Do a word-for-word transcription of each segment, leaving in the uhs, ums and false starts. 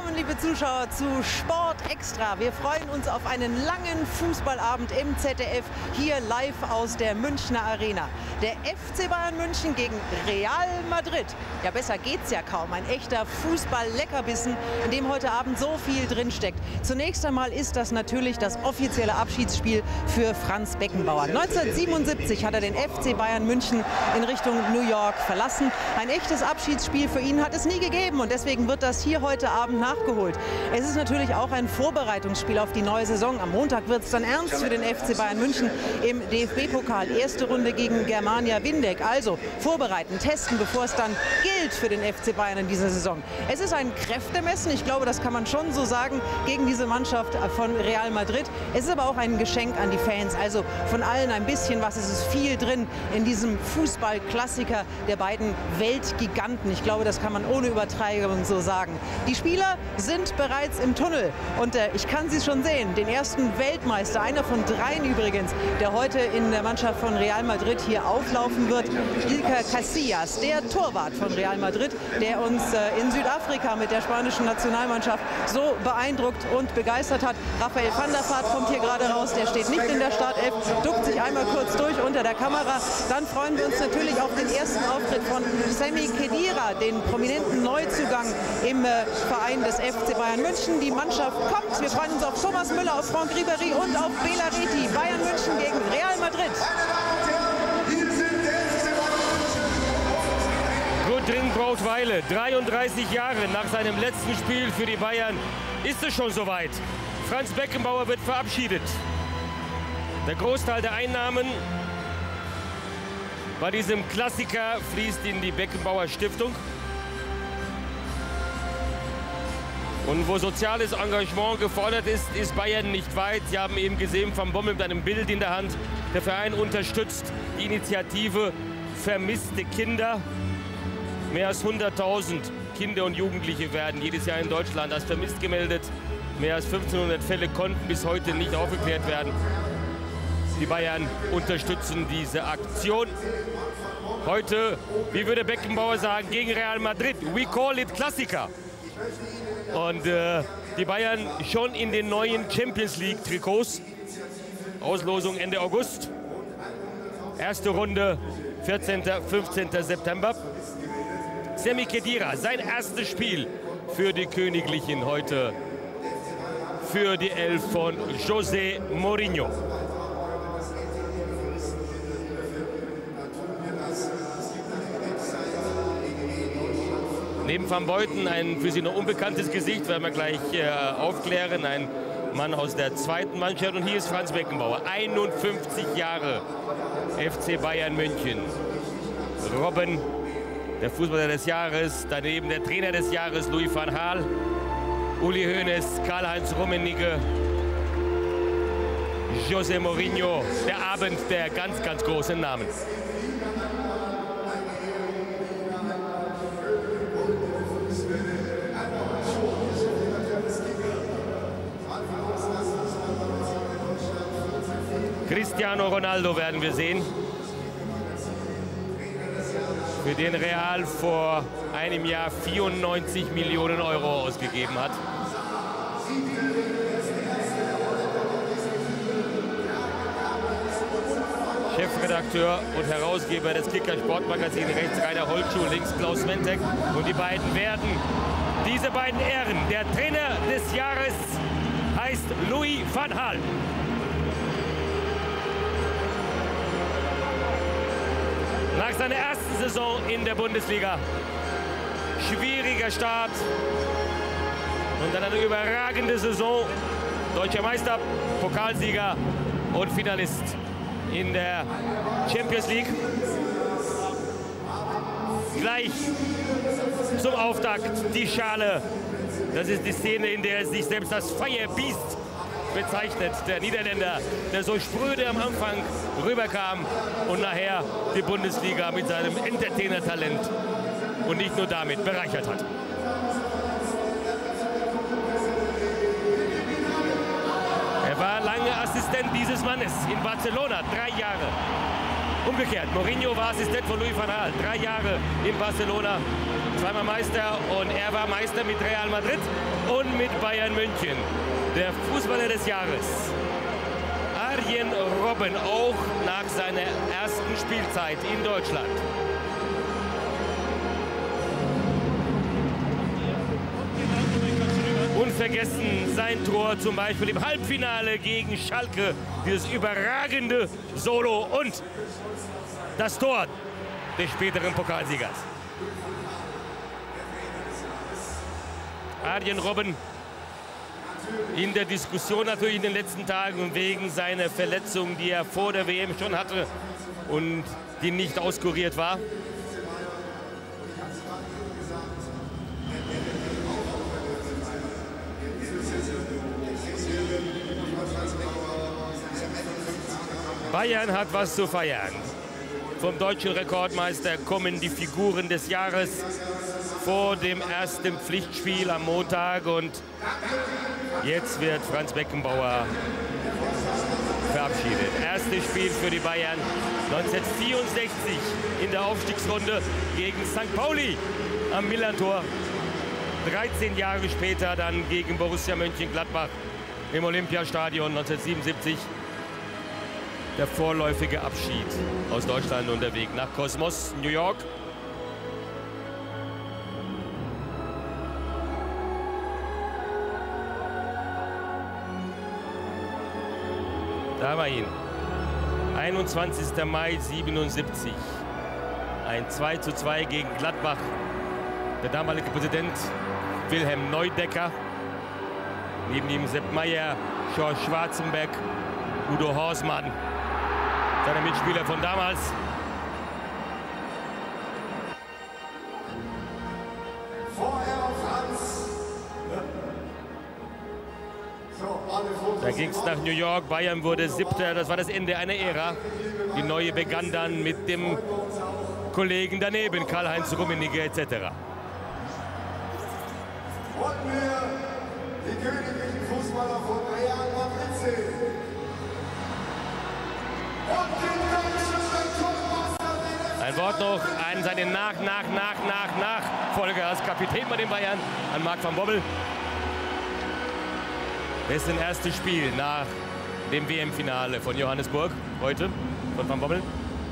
Willkommen, liebe Zuschauer, zu Sport Extra. Wir freuen uns auf einen langen Fußballabend im Z D F, hier live aus der Münchner Arena. Der F C Bayern München gegen Real Madrid. Ja, besser geht's ja kaum. Ein echter Fußball-Leckerbissen, in dem heute Abend so viel drinsteckt. Zunächst einmal ist das natürlich das offizielle Abschiedsspiel für Franz Beckenbauer. neunzehnhundertsiebenundsiebzig hat er den F C Bayern München in Richtung New York verlassen. Ein echtes Abschiedsspiel für ihn hat es nie gegeben und deswegen wird das hier heute Abend nachgeholt. Es ist natürlich auch ein Vorbereitungsspiel auf die neue Saison. Am Montag wird es dann ernst für den F C Bayern München im D F B-Pokal. Erste Runde gegen Germania Windeck. Also vorbereiten, testen, bevor es dann gilt für den F C Bayern in dieser Saison. Es ist ein Kräftemessen, ich glaube, das kann man schon so sagen, gegen diese Mannschaft von Real Madrid. Es ist aber auch ein Geschenk an die Fans. Also von allen ein bisschen was. Es ist viel drin in diesem Fußballklassiker der beiden Weltgiganten. Ich glaube, das kann man ohne Übertreibung so sagen. Die Spieler sind bereits im Tunnel und äh, ich kann sie schon sehen. Den ersten Weltmeister, einer von dreien übrigens, der heute in der Mannschaft von Real Madrid hier auflaufen wird. Iker Casillas, der Torwart von Real Madrid, der uns äh, in Südafrika mit der spanischen Nationalmannschaft so beeindruckt und begeistert hat. Raphael van der Vaart kommt hier gerade raus, der steht nicht in der Startelf, duckt sich einmal kurz durch unter der Kamera. Dann freuen wir uns natürlich auf den ersten Auftritt von Sami Khedira, den prominenten Neuzugang im äh, Verein des F C Bayern München. Die Mannschaft kommt. Wir freuen uns auf Thomas Müller, auf Franck Ribéry und auf Bela Reti. Bayern München gegen Real Madrid. Gudrun Brautweile, dreiunddreißig Jahre nach seinem letzten Spiel für die Bayern, ist es schon soweit. Franz Beckenbauer wird verabschiedet. Der Großteil der Einnahmen bei diesem Klassiker fließt in die Beckenbauer Stiftung. Und wo soziales Engagement gefordert ist, ist Bayern nicht weit. Sie haben eben gesehen, Van Bommel mit einem Bild in der Hand. Der Verein unterstützt die Initiative Vermisste Kinder. Mehr als hunderttausend Kinder und Jugendliche werden jedes Jahr in Deutschland als vermisst gemeldet. Mehr als fünfzehnhundert Fälle konnten bis heute nicht aufgeklärt werden. Die Bayern unterstützen diese Aktion. Heute, wie würde Beckenbauer sagen, gegen Real Madrid. We call it Klassiker. Und äh, die Bayern schon in den neuen Champions League Trikots. Auslosung Ende August. Erste Runde vierzehnten fünfzehnten September. Sami Khedira, sein erstes Spiel für die Königlichen heute. Für die Elf von José Mourinho. Neben Van Beuten ein für Sie noch unbekanntes Gesicht, werden wir gleich äh, aufklären. Ein Mann aus der zweiten Mannschaft. Und hier ist Franz Beckenbauer, einundfünfzig Jahre, F C Bayern München. Robben, der Fußballer des Jahres, daneben der Trainer des Jahres, Louis van Gaal. Uli Hoeneß, Karl-Heinz Rummenigge, José Mourinho, der Abend der ganz, ganz großen Namen. Cristiano Ronaldo werden wir sehen, für den Real vor einem Jahr vierundneunzig Millionen Euro ausgegeben hat. Chefredakteur und Herausgeber des Kicker Sportmagazin, rechts Rainer Holtschuh, links Klaus Mentek. Und die beiden werden diese beiden Ehren. Der Trainer des Jahres heißt Louis van Gaal. Nach seiner ersten Saison in der Bundesliga. Schwieriger Start. Und dann eine überragende Saison. Deutscher Meister, Pokalsieger und Finalist in der Champions League. Gleich zum Auftakt die Schale. Das ist die Szene, in der er sich selbst als Fire Beast bezeichnet. Der Niederländer, der so spröde am Anfang rüberkam und nachher die Bundesliga mit seinem Entertainer-Talent und nicht nur damit bereichert hat. Er war lange Assistent dieses Mannes in Barcelona, drei Jahre. Umgekehrt, Mourinho war Assistent von Louis van Gaal, drei Jahre in Barcelona, zweimal Meister und er war Meister mit Real Madrid und mit Bayern München. Der Fußballer des Jahres, Arjen Robben, auch nach seiner ersten Spielzeit in Deutschland. Unvergessen sein Tor zum Beispiel im Halbfinale gegen Schalke, dieses überragende Solo und das Tor des späteren Pokalsiegers. Arjen Robben in der Diskussion natürlich in den letzten Tagen wegen seiner Verletzung, die er vor der W M schon hatte und die nicht auskuriert war. Bayern hat was zu feiern. Vom deutschen Rekordmeister kommen die Figuren des Jahres vor dem ersten Pflichtspiel am Montag und jetzt wird Franz Beckenbauer verabschiedet. Erstes Spiel für die Bayern neunzehnhundertvierundsechzig in der Aufstiegsrunde gegen Sankt Pauli am Millerntor. dreizehn Jahre später dann gegen Borussia Mönchengladbach im Olympiastadion neunzehnhundertsiebenundsiebzig. Der vorläufige Abschied aus Deutschland und der Weg nach Kosmos, New York. Da haben wir ihn. einundzwanzigster Mai siebenundsiebzig. Ein zwei zu zwei gegen Gladbach. Der damalige Präsident Wilhelm Neudecker. Neben ihm Sepp Maier, Georg Schwarzenberg, Udo Horsmann. Seine Mitspieler von damals. Da ging es nach New York. Bayern wurde Siebter. Das war das Ende einer Ära. Die neue begann dann mit dem Kollegen daneben, Karl-Heinz Rummenigge et cetera. Wollten wir die königlichen Fußballer von Real Madrid sehen. Ein Wort noch an seine nach, nach, nach, nach, Nachfolger als Kapitän bei den Bayern, an Marc van Bommel. Dessen erstes Spiel nach dem W M-Finale von Johannesburg heute von Van Bommel.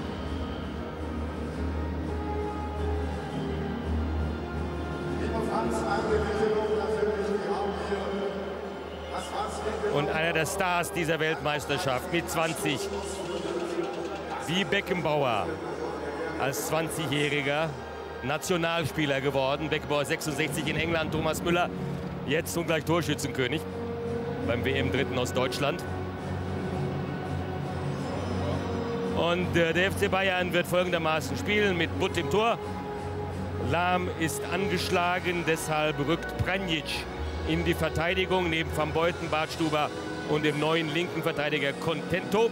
Und einer der Stars dieser Weltmeisterschaft mit zwanzig, wie Beckenbauer, als zwanzigjähriger Nationalspieler geworden. Beckenbauer sechsundsechzig in England, Thomas Müller jetzt zugleich Torschützenkönig beim W M-Dritten aus Deutschland. Und äh, der F C Bayern wird folgendermaßen spielen mit Butt im Tor. Lahm ist angeschlagen, deshalb rückt Pranjic in die Verteidigung neben Van Beuten, Bartstuber und dem neuen linken Verteidiger Contento.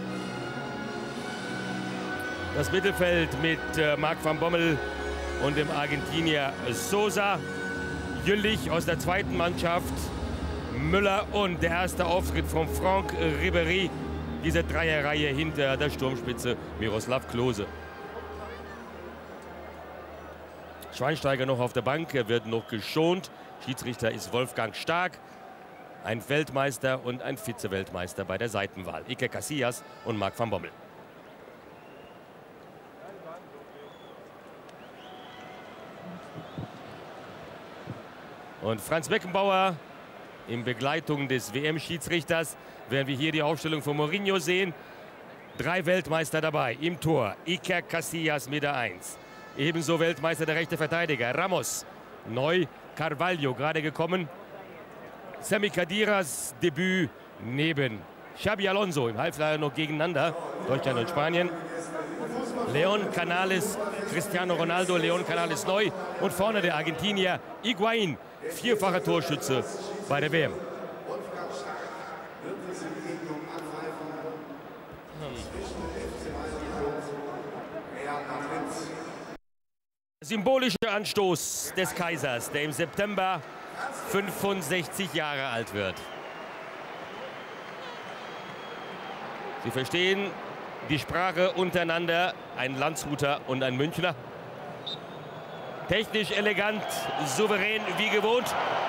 Das Mittelfeld mit äh, Marc van Bommel und dem Argentinier Sosa. Jüllich aus der zweiten Mannschaft, Müller und der erste Auftritt von Franck Ribéry. Diese Dreierreihe hinter der Sturmspitze Miroslav Klose. Schweinsteiger noch auf der Bank, er wird noch geschont. Schiedsrichter ist Wolfgang Stark, ein Weltmeister und ein Vize-Weltmeister bei der Seitenwahl. Iker Casillas und Marc van Bommel. Und Franz Beckenbauer in Begleitung des W M-Schiedsrichters, während wir hier die Aufstellung von Mourinho sehen. Drei Weltmeister dabei im Tor. Iker Casillas mit der Eins. Ebenso Weltmeister der rechte Verteidiger Ramos. Neu Carvalho gerade gekommen. Sami Khediras Debüt neben Xabi Alonso im Halbfinale noch gegeneinander. Deutschland und Spanien. Leon Canales, Cristiano Ronaldo, Leon Canales neu. Und vorne der Argentinier Higuaín, vierfacher Torschütze bei der W M. Symbolischer Anstoß des Kaisers, der im September fünfundsechzig Jahre alt wird. Sie verstehen, die Sprache untereinander. Ein Landshuter und ein Münchner. Technisch elegant, souverän wie gewohnt.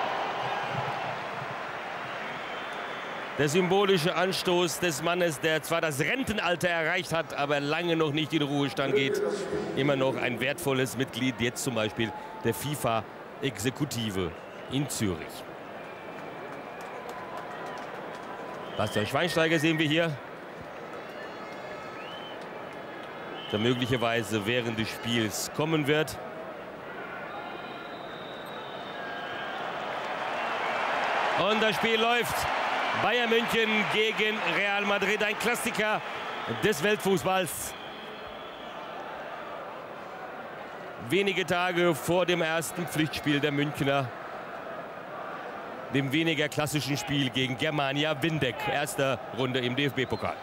Der symbolische Anstoß des Mannes, der zwar das Rentenalter erreicht hat, aber lange noch nicht in den Ruhestand geht. Immer noch ein wertvolles Mitglied, jetzt zum Beispiel der FIFA-Exekutive in Zürich. Bastian Schweinsteiger sehen wir hier, der möglicherweise während des Spiels kommen wird. Und das Spiel läuft. Bayern München gegen Real Madrid, ein Klassiker des Weltfußballs. Wenige Tage vor dem ersten Pflichtspiel der Münchner, dem weniger klassischen Spiel gegen Germania Windeck, erster Runde im D F B-Pokal.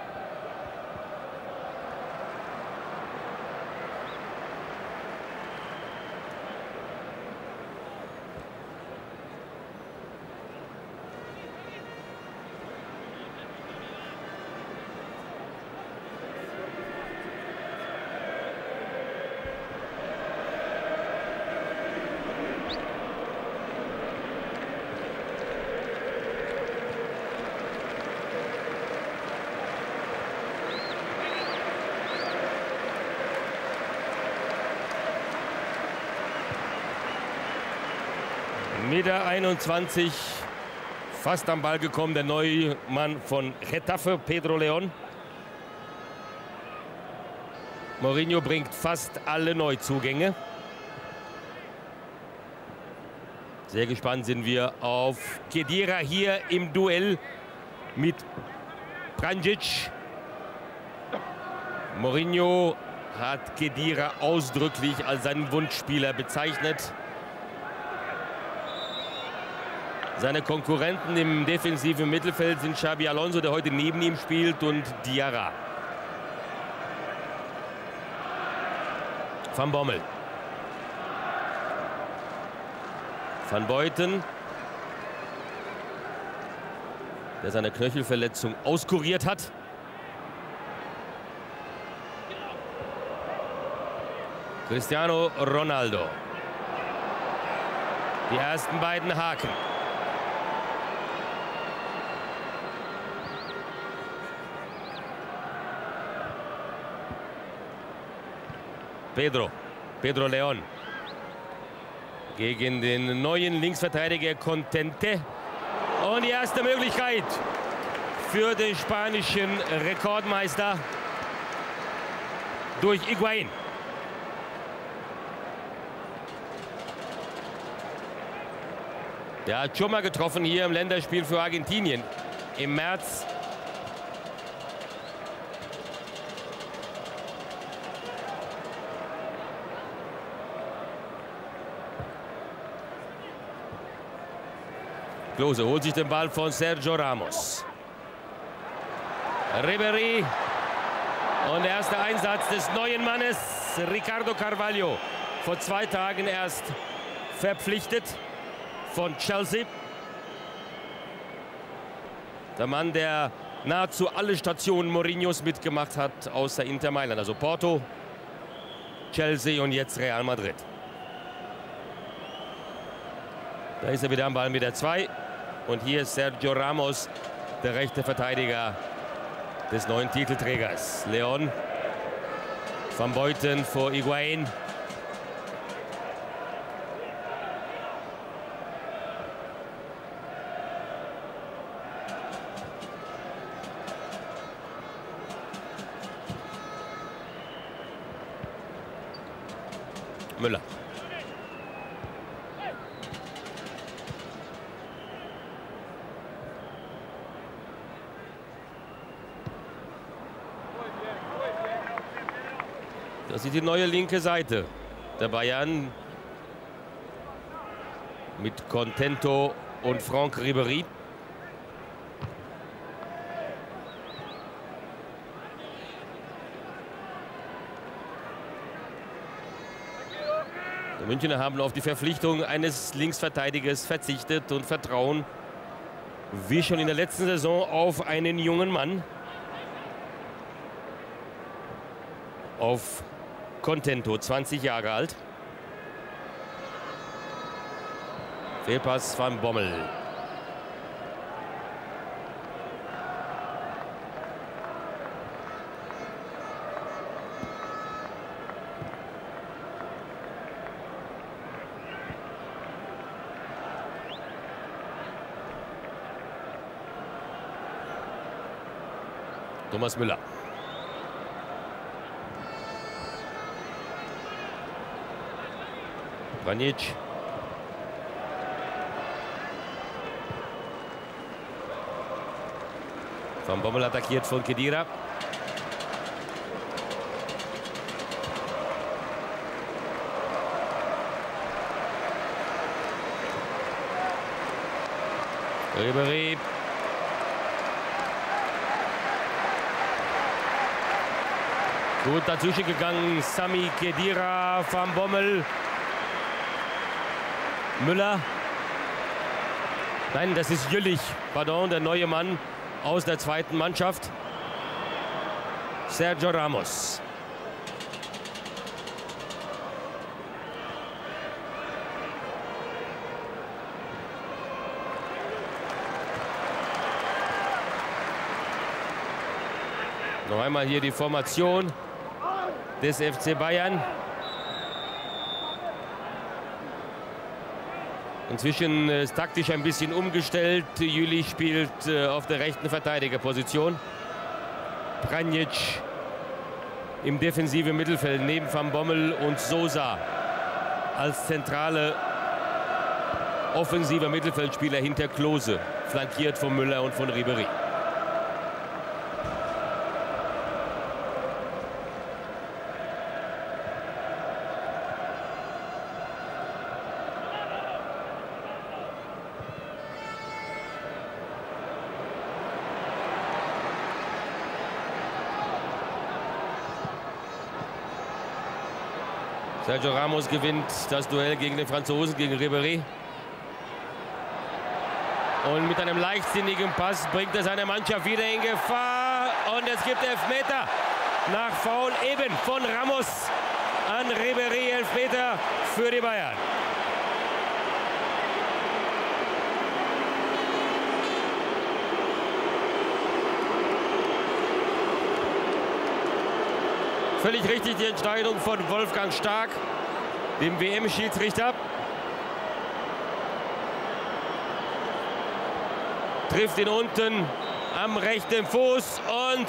Meter einundzwanzig, fast am Ball gekommen, der neue Mann von Getafe, Pedro León. Mourinho bringt fast alle Neuzugänge. Sehr gespannt sind wir auf Khedira hier im Duell mit Pranjic. Mourinho hat Khedira ausdrücklich als seinen Wunschspieler bezeichnet. Seine Konkurrenten im defensiven Mittelfeld sind Xabi Alonso, der heute neben ihm spielt, und Diarra. Van Bommel. Van Buiten, der seine Knöchelverletzung auskuriert hat. Cristiano Ronaldo. Die ersten beiden Haken. Pedro, Pedro León gegen den neuen Linksverteidiger Contente. Und die erste Möglichkeit für den spanischen Rekordmeister durch Higuaín. Der hat schon mal getroffen hier im Länderspiel für Argentinien im März. Klose holt sich den Ball von Sergio Ramos. Ribéry. Und der erste Einsatz des neuen Mannes, Ricardo Carvalho. Vor zwei Tagen erst verpflichtet von Chelsea. Der Mann, der nahezu alle Stationen Mourinhos mitgemacht hat, außer Inter Mailand. Also Porto, Chelsea und jetzt Real Madrid. Da ist er wieder am Ball mit der zwei. Und hier ist Sergio Ramos, der rechte Verteidiger des neuen Titelträgers. León, Van Buiten vor Higuaín. Müller. Das ist die neue linke Seite der Bayern mit Contento und Franck Ribéry. Die Münchner haben auf die Verpflichtung eines Linksverteidigers verzichtet und vertrauen, wie schon in der letzten Saison, auf einen jungen Mann. auf Contento, zwanzig Jahre alt. Fehlpass Van Bommel. Thomas Müller. Pjanic. Van Bommel attackiert von Khedira. Ribéry. Gut dazwischen gegangen, Sami Khedira, Van Bommel. Müller. Nein, das ist Jüllich, pardon, der neue Mann aus der zweiten Mannschaft. Sergio Ramos. Noch einmal hier die Formation des F C Bayern. Inzwischen ist taktisch ein bisschen umgestellt. Jüllich spielt äh, auf der rechten Verteidigerposition. Pjanic im defensiven Mittelfeld neben Van Bommel und Sosa als zentrale offensiver Mittelfeldspieler hinter Klose, flankiert von Müller und von Ribéry. Sergio Ramos gewinnt das Duell gegen den Franzosen, gegen Ribéry. Und mit einem leichtsinnigen Pass bringt er seine Mannschaft wieder in Gefahr. Und es gibt Elfmeter nach Foul eben von Ramos an Ribéry. Elfmeter für die Bayern. Völlig richtig die Entscheidung von Wolfgang Stark, dem W M-Schiedsrichter. Trifft ihn unten am rechten Fuß und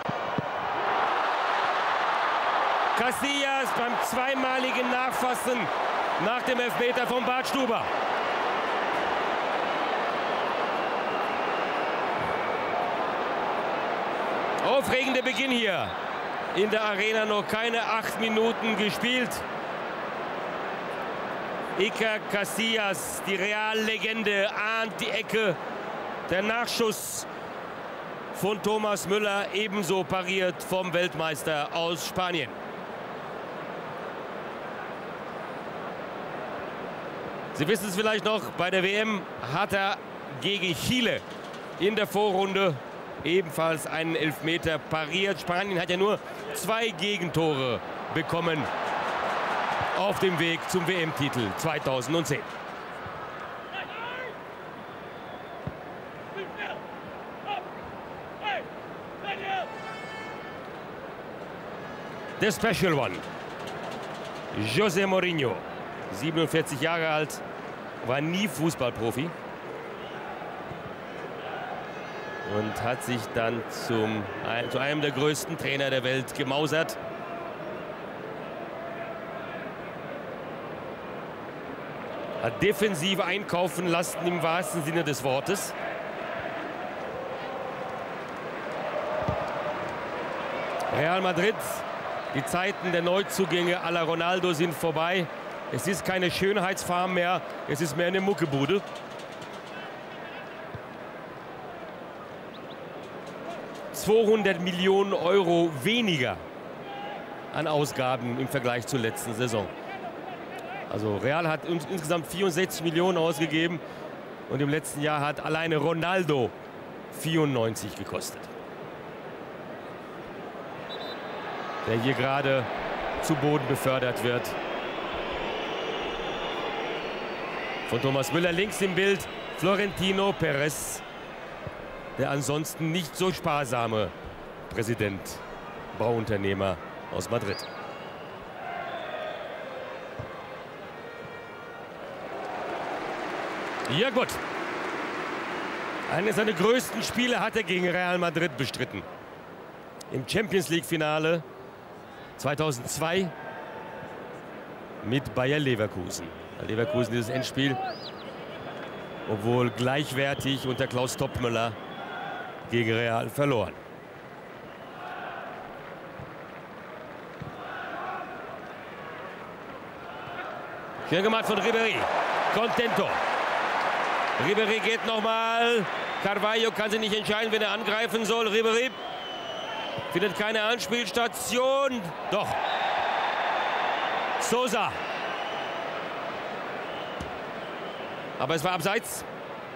Casillas beim zweimaligen Nachfassen nach dem Elfmeter von Bart Stuber. Aufregender Beginn hier. In der Arena noch keine acht Minuten gespielt. Iker Casillas, die Real-Legende, ahnt die Ecke. Der Nachschuss von Thomas Müller, ebenso pariert vom Weltmeister aus Spanien. Sie wissen es vielleicht noch, bei der W M hat er gegen Chile in der Vorrunde ebenfalls einen Elfmeter pariert. Spanien hat ja nur zwei Gegentore bekommen auf dem Weg zum W M-Titel zweitausendzehn. Der Special One, José Mourinho, siebenundvierzig Jahre alt, war nie Fußballprofi. Und hat sich dann zum, zu einem der größten Trainer der Welt gemausert. Hat defensiv einkaufen lassen im wahrsten Sinne des Wortes. Real Madrid, die Zeiten der Neuzugänge à la Ronaldo sind vorbei. Es ist keine Schönheitsfarm mehr, es ist mehr eine Muckebude. zweihundert Millionen Euro weniger an Ausgaben im Vergleich zur letzten Saison. Also Real hat ins insgesamt vierundsechzig Millionen ausgegeben und im letzten Jahr hat alleine Ronaldo vierundneunzig gekostet. der hier gerade zu Boden befördert wird. Von Thomas Müller links im Bild Florentino Pérez, der ansonsten nicht so sparsame Präsident, Bauunternehmer aus Madrid. Ja gut. Eines seiner größten Spiele hat er gegen Real Madrid bestritten. Im Champions League Finale zweitausendzwei mit Bayer Leverkusen. Leverkusen dieses Endspiel, obwohl gleichwertig unter Klaus Toppmöller gegen Real verloren. Schön gemacht von Ribéry. Contento. Ribéry geht nochmal. Carvalho kann sich nicht entscheiden, wenn er angreifen soll. Ribéry findet keine Anspielstation. Doch. Sosa. Aber es war abseits.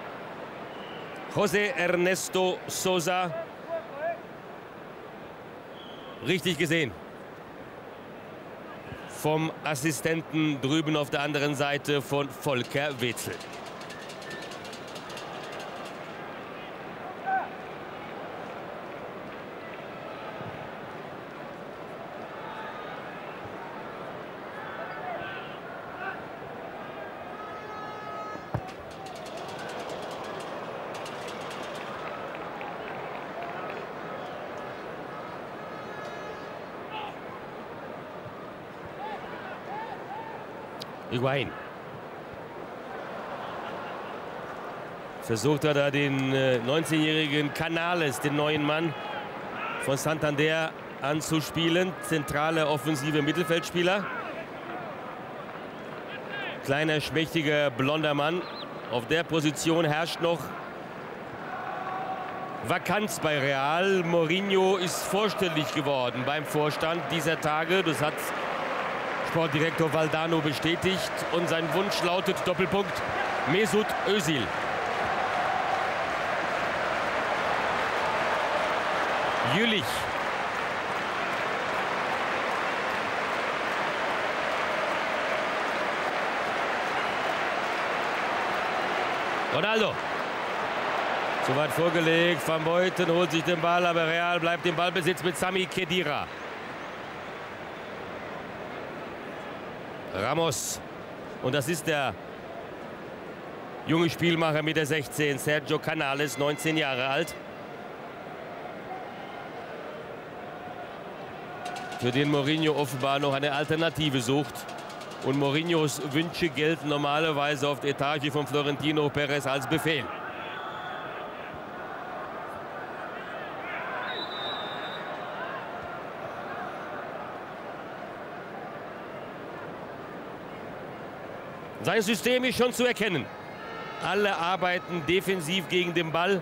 José Ernesto Sosa. Richtig gesehen. Vom Assistenten drüben auf der anderen Seite von Volker Wetzel. Higuaín. Versucht er da den äh, neunzehnjährigen Canales, den neuen Mann von Santander, anzuspielen. Zentrale offensive Mittelfeldspieler. Kleiner, schmächtiger, blonder Mann. Auf der Position herrscht noch Vakanz bei Real. Mourinho ist vorstellig geworden beim Vorstand dieser Tage. Das hat Sportdirektor Valdano bestätigt. Und sein Wunsch lautet Doppelpunkt Mesut Özil. Jülich. Ronaldo. Zu weit vorgelegt. Van Beuten holt sich den Ball, aber Real bleibt im Ballbesitz mit Sami Khedira. Ramos. Und das ist der junge Spielmacher mit der sechzehn, Sergio Canales, neunzehn Jahre alt. Für den Mourinho offenbar noch eine Alternative sucht. Und Mourinhos Wünsche gelten normalerweise auf der Etage von Florentino Pérez als Befehl. Sein System ist schon zu erkennen. Alle arbeiten defensiv gegen den Ball.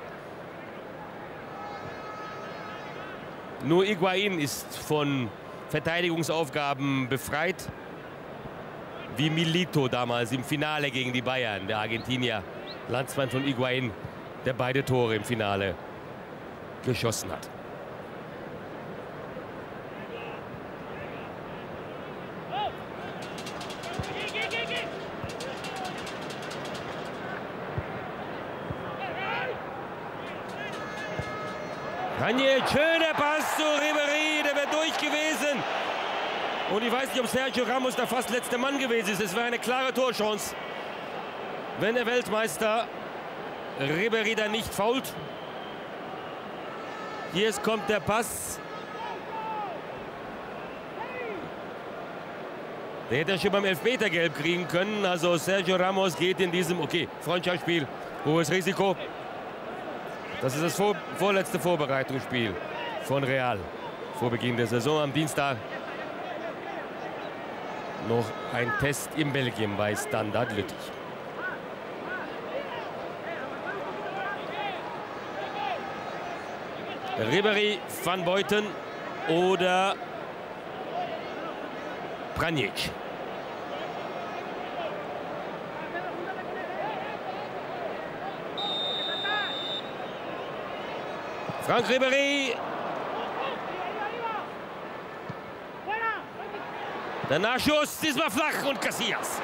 Nur Higuaín ist von Verteidigungsaufgaben befreit. Wie Milito damals im Finale gegen die Bayern, der Argentinier, Landsmann von Higuaín, der beide Tore im Finale geschossen hat. Ranieri, schöner Pass zu Ribéry, der wäre durch gewesen. Und ich weiß nicht, ob Sergio Ramos der fast letzte Mann gewesen ist. Es wäre eine klare Torchance, wenn der Weltmeister Ribéry da nicht fault. Hier kommt der Pass. Der hätte er schon beim Elfmeter gelb kriegen können. Also Sergio Ramos geht in diesem, okay, Freundschaftsspiel, hohes Risiko. Das ist das vor, vorletzte Vorbereitungsspiel von Real vor Beginn der Saison am Dienstag. Noch ein Test in Belgien bei Standard Lüttich. Ribéry, Van Beuten oder Pjanic. Franck Ribéry. Der Nachschuss, diesmal flach und Casillas.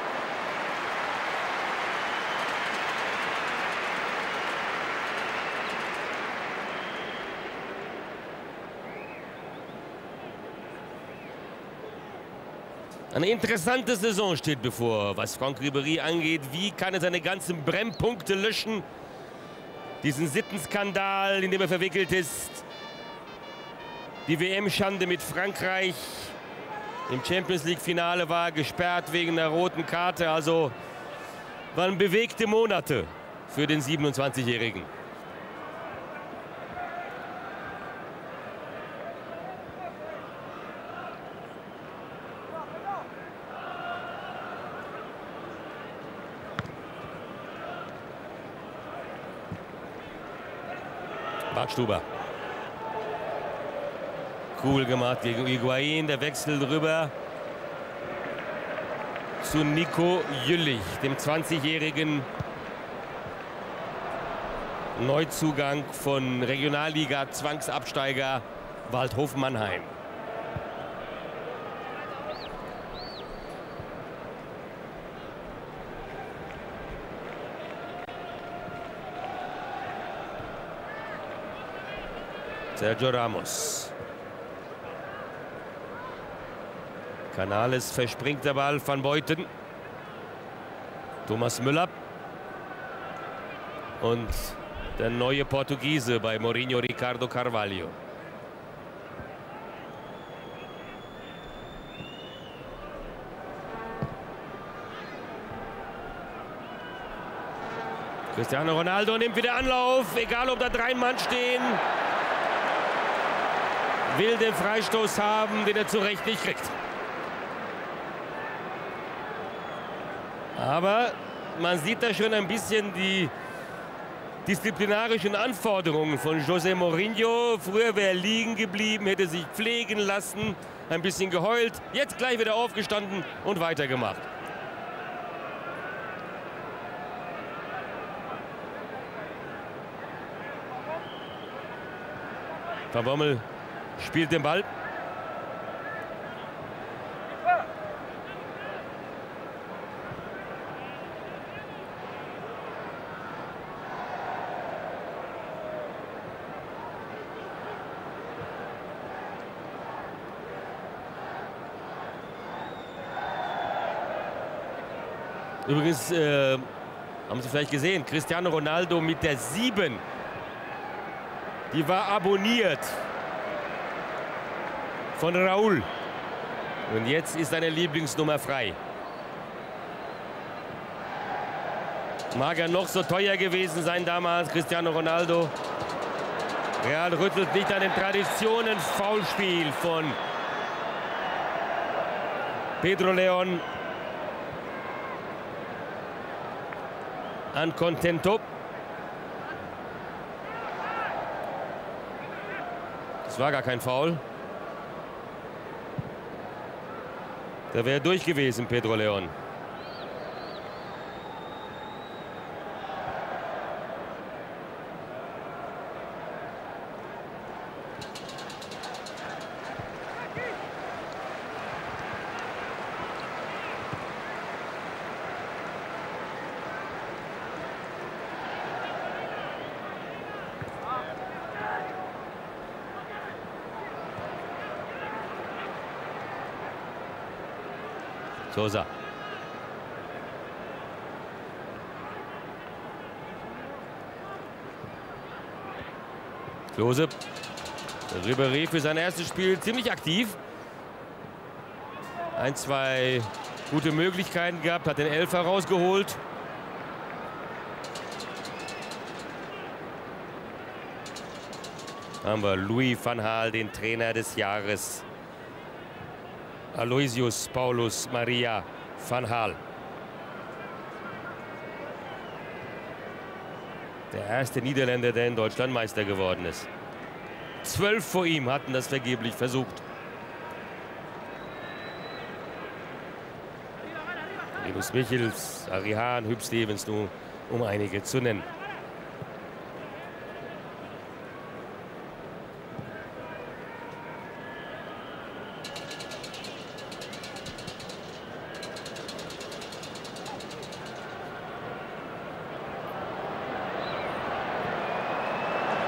Eine interessante Saison steht bevor, was Franck Ribéry angeht. Wie kann er seine ganzen Brennpunkte löschen? Diesen Sittenskandal, in dem er verwickelt ist. Die W M-Schande mit Frankreich. Im Champions-League-Finale war er gesperrt wegen einer roten Karte. Also waren bewegte Monate für den siebenundzwanzigjährigen. Stuber. Cool gemacht gegen Higuaín. Der Wechsel drüber zu Nico Jüllich, dem zwanzigjährigen Neuzugang von Regionalliga-Zwangsabsteiger Waldhof Mannheim. Sergio Ramos. Canales verspringt der Ball, Van Beuten. Thomas Müller. Und der neue Portugiese bei Mourinho, Ricardo Carvalho. Cristiano Ronaldo nimmt wieder Anlauf, egal ob da drei Mann stehen. Will den Freistoß haben, den er zu Recht nicht kriegt. Aber man sieht da schon ein bisschen die disziplinarischen Anforderungen von José Mourinho. Früher wäre er liegen geblieben, hätte sich pflegen lassen, ein bisschen geheult. Jetzt gleich wieder aufgestanden und weitergemacht. Van Bommel spielt den Ball. Übrigens äh, haben Sie vielleicht gesehen, Cristiano Ronaldo mit der sieben. Die war abonniert von Raúl. Und jetzt ist seine Lieblingsnummer frei. Mag er noch so teuer gewesen sein damals, Cristiano Ronaldo. Real rüttelt nicht an den Traditionen. Foulspiel von Pedro León an Contento. Das war gar kein Foul. Da wäre durch gewesen, Pedro León. Sosa. Klose. Ribéry für sein erstes Spiel ziemlich aktiv. Ein, zwei gute Möglichkeiten gehabt, hat den Elfer rausgeholt. Haben wir Louis van Gaal, den Trainer des Jahres. Aloysius Paulus Maria van Gaal. Der erste Niederländer, der in Deutschland Meister geworden ist. Zwölf vor ihm hatten das vergeblich versucht. Linus Michels, Harry Hahn, Huub Stevens, nur um einige zu nennen.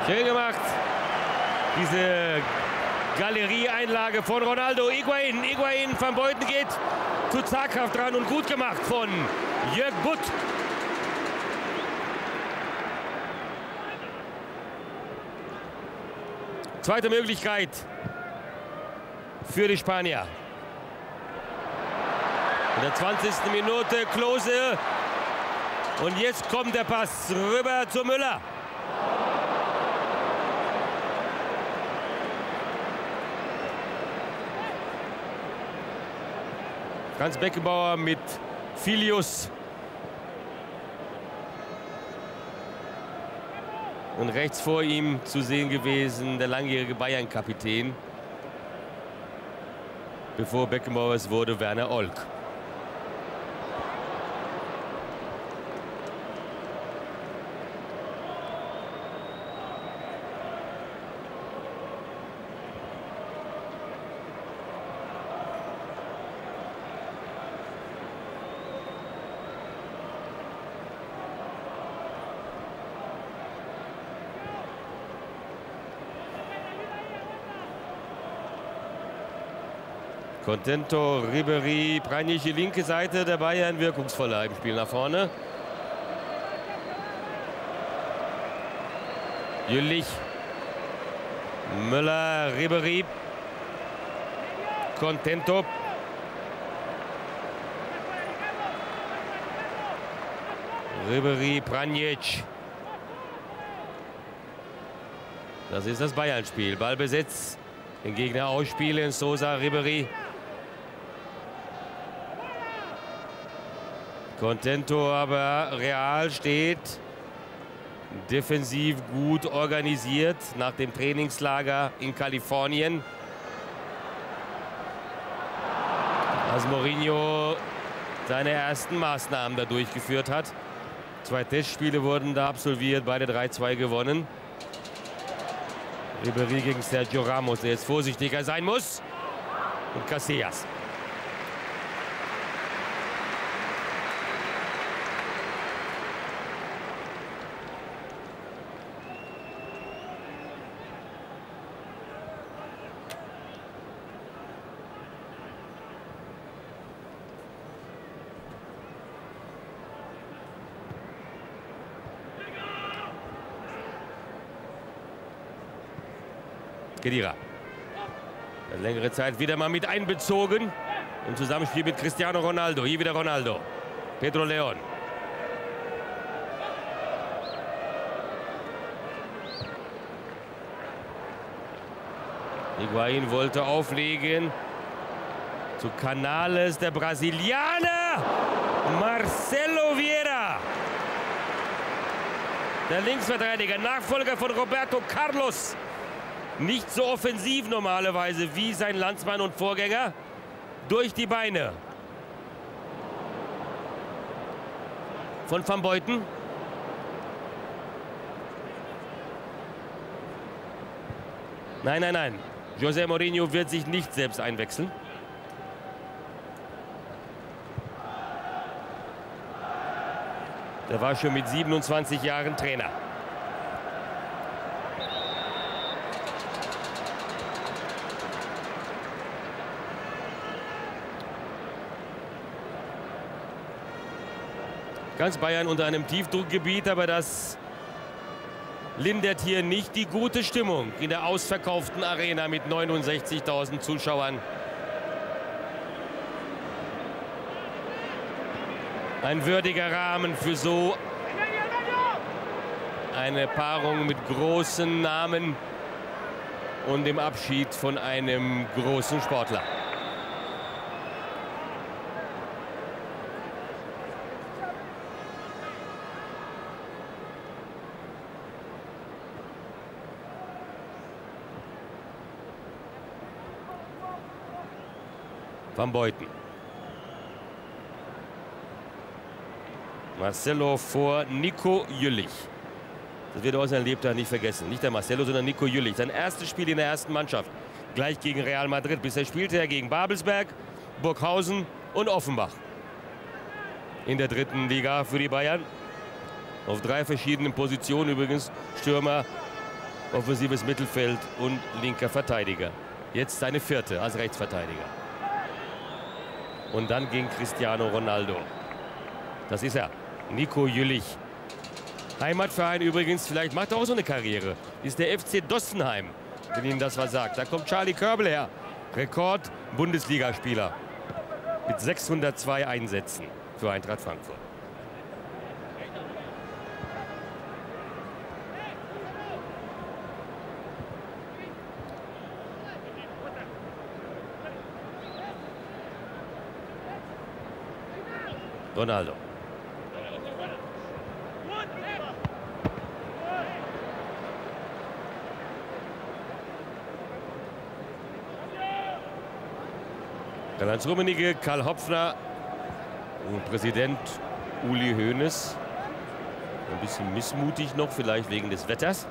Schön gemacht. Diese Galerieeinlage von Ronaldo. Higuaín, Higuaín, Van Beuten geht zu zaghaft dran und gut gemacht von Jörg Butt. Zweite Möglichkeit für die Spanier. In der zwanzigsten Minute Klose. Und jetzt kommt der Pass rüber zu Müller. Franz Beckenbauer mit Filius. Und rechts vor ihm zu sehen gewesen der langjährige Bayern-Kapitän. Bevor Beckenbauer es wurde, Werner Olk. Contento, Ribéry, Pranjic, die linke Seite der Bayern wirkungsvoller im Spiel nach vorne. Jüllich, Müller, Ribéry, Contento. Ribéry, Pranjic. Das ist das Bayern-Spiel. Ballbesitz, den Gegner ausspielen, Sosa, Ribéry. Contento aber Real steht defensiv gut organisiert nach dem Trainingslager in Kalifornien. Als Mourinho seine ersten Maßnahmen da durchgeführt hat. Zwei Testspiele wurden da absolviert, beide drei zwei gewonnen. Ribéry gegen Sergio Ramos, der jetzt vorsichtiger sein muss. Und Casillas. Khedira. Längere Zeit wieder mal mit einbezogen im Zusammenspiel mit Cristiano Ronaldo. Hier wieder Ronaldo. Pedro León. Higuaín wollte auflegen. Zu Canales, der Brasilianer. Marcelo Vieira. Der Linksverteidiger, Nachfolger von Roberto Carlos. Nicht so offensiv normalerweise wie sein Landsmann und Vorgänger. Durch die Beine von Van Beuten. Nein, nein, nein. José Mourinho wird sich nicht selbst einwechseln. Der war schon mit siebenundzwanzig Jahren Trainer. Ganz Bayern unter einem Tiefdruckgebiet, aber das lindert hier nicht die gute Stimmung in der ausverkauften Arena mit neunundsechzigtausend Zuschauern. Ein würdiger Rahmen für so eine Paarung mit großen Namen und dem Abschied von einem großen Sportler. Van Beuten. Marcelo vor Nico Jüllich. Das wird er aus seinem Lebtag nicht vergessen. Nicht der Marcelo, sondern Nico Jüllich. Sein erstes Spiel in der ersten Mannschaft. Gleich gegen Real Madrid. Bisher spielte er gegen Babelsberg, Burghausen und Offenbach. In der dritten Liga für die Bayern. Auf drei verschiedenen Positionen übrigens. Stürmer, offensives Mittelfeld und linker Verteidiger. Jetzt seine vierte als Rechtsverteidiger. Und dann ging Cristiano Ronaldo. Das ist er, Nico Jülich. Heimatverein übrigens, vielleicht macht er auch so eine Karriere. Ist der F C Dossenheim, wenn Ihnen das was sagt. Da kommt Charlie Körbel her. Rekord-Bundesligaspieler mit sechshundertzwei Einsätzen für Eintracht Frankfurt. Ronaldo. Karl-Heinz Rummenigge, Karl Hopfner und Präsident Uli Hoeneß. Ein bisschen missmutig noch, vielleicht wegen des Wetters.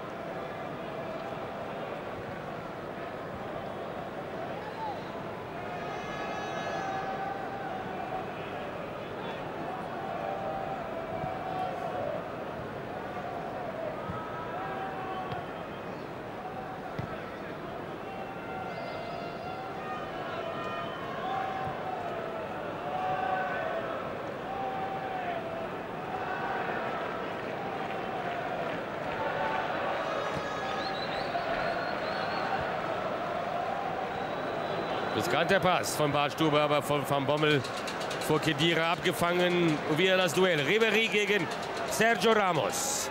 Riskanter Pass von Badstuber, aber von Van Bommel vor Khedira abgefangen. Und wieder das Duell. Ribéry gegen Sergio Ramos.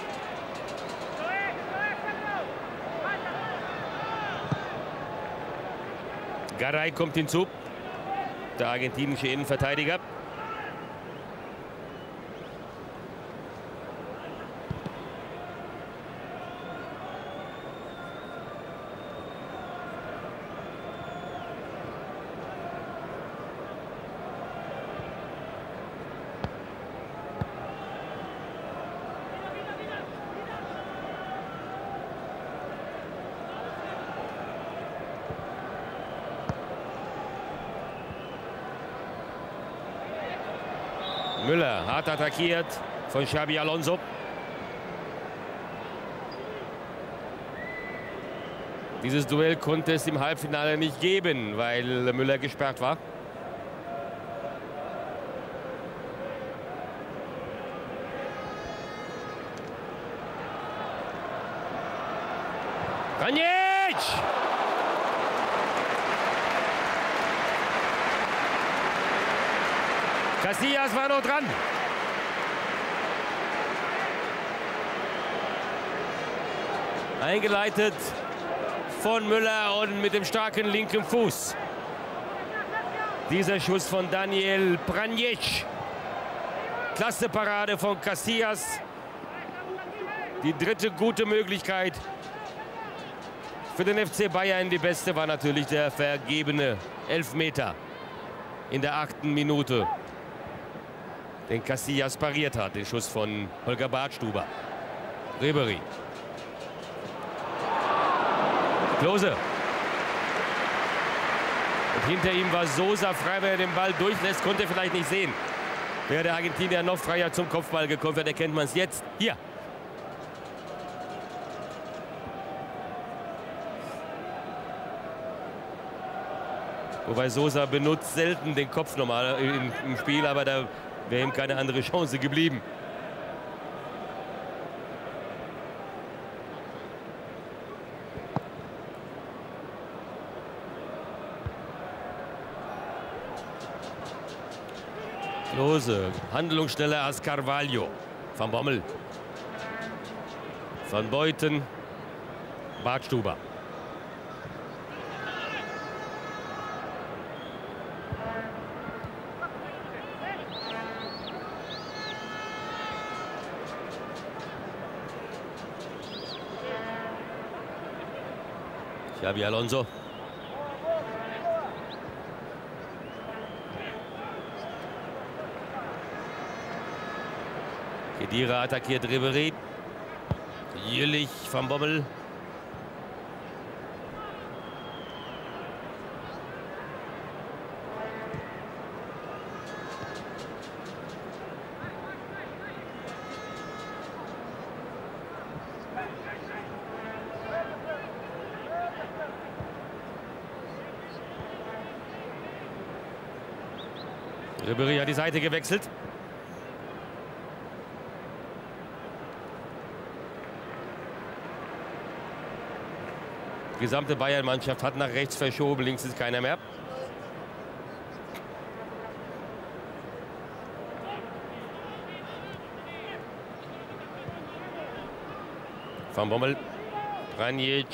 Garay kommt hinzu. Der argentinische Innenverteidiger. Müller hart attackiert von Xabi Alonso. Dieses Duell konnte es im Halbfinale nicht geben, weil Müller gesperrt war. Pjanic! Casillas war noch dran. Eingeleitet von Müller und mit dem starken linken Fuß. Dieser Schuss von Daniel Pjanic. Klasse Parade von Casillas. Die dritte gute Möglichkeit für den F C Bayern. Die beste war natürlich der vergebene Elfmeter in der achten Minute, den Casillas pariert hat, den Schuss von Holger Badstuber. Ribéry. Klose. Und hinter ihm war Sosa frei, wenn er den Ball durchlässt, konnte er vielleicht nicht sehen. Wäre der Argentinier noch freier zum Kopfball gekommen, dann erkennt man es jetzt. Hier. Wobei Sosa benutzt selten den Kopf normal im, im Spiel, aber da wäre ihm keine andere Chance geblieben. Klose, handlungsschneller als Carvalho. Van Bommel. Van Beuten. Badstuber. Xabi Alonso. Khedira attackiert Ribéry. Jülich, Van Bommel. Ribéry hat die Seite gewechselt. Die gesamte Bayern-Mannschaft hat nach rechts verschoben, links ist keiner mehr. Van Bommel, Pranjic.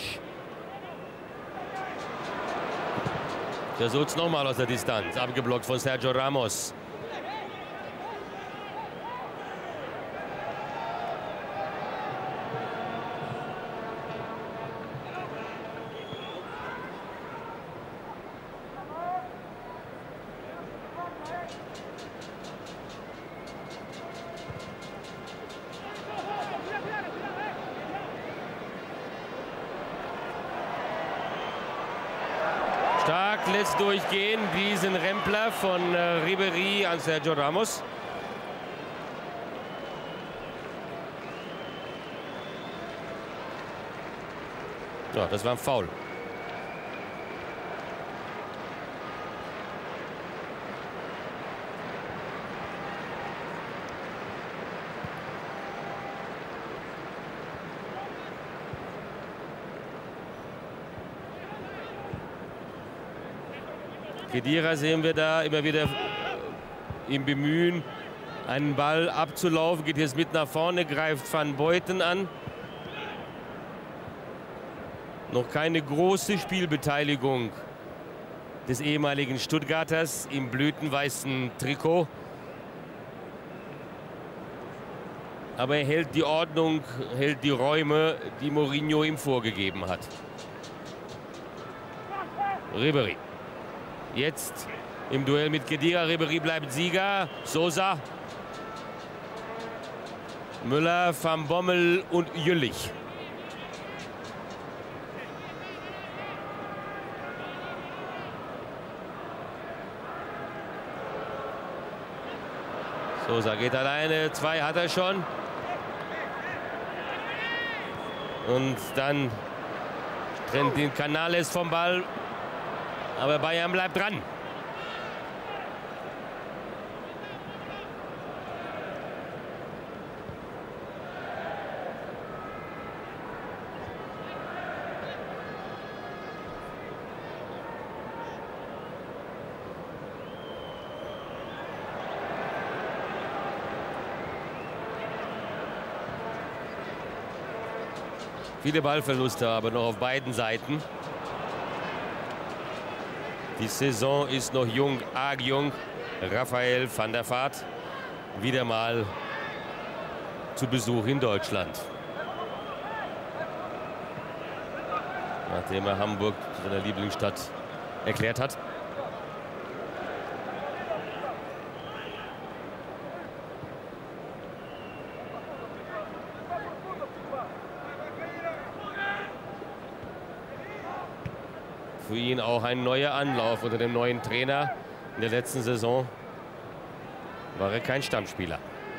Versucht es nochmal aus der Distanz, abgeblockt von Sergio Ramos. Stark lässt durchgehen diesen Rempler von äh, Ribéry an Sergio Ramos. Ja, das war ein Foul. Khedira sehen wir da immer wieder im Bemühen, einen Ball abzulaufen. Geht jetzt mit nach vorne, greift Van Beuten an. Noch keine große Spielbeteiligung des ehemaligen Stuttgarters im blütenweißen Trikot. Aber er hält die Ordnung, hält die Räume, die Mourinho ihm vorgegeben hat. Ribéry. Jetzt im Duell mit Khedira. Ribéry bleibt Sieger. Sosa. Müller, Van Bommel und Jüllich. Sosa geht alleine. Zwei hat er schon. Und dann trennt den Canales vom Ball. Aber Bayern bleibt dran. Viele Ballverluste aber noch auf beiden Seiten. Die Saison ist noch jung, arg jung. Raphael van der Vaart wieder mal zu Besuch in Deutschland. Nachdem er Hamburg zu seiner Lieblingsstadt erklärt hat. Für ihn auch ein neuer Anlauf unter dem neuen Trainer. In der letzten Saison war er kein Stammspieler.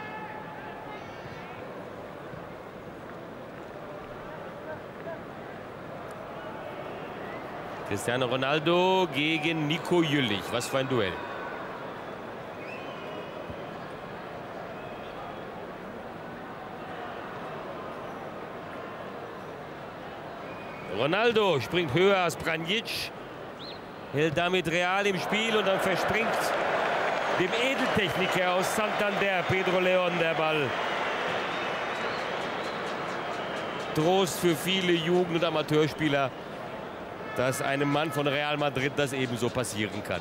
Cristiano Ronaldo gegen Nico Jüllich. Was für ein Duell. Ronaldo springt höher als Pranjic, hält damit Real im Spiel und dann verspringt dem Edeltechniker aus Santander, Pedro León, der Ball. Trost für viele Jugend- und Amateurspieler, dass einem Mann von Real Madrid das ebenso passieren kann.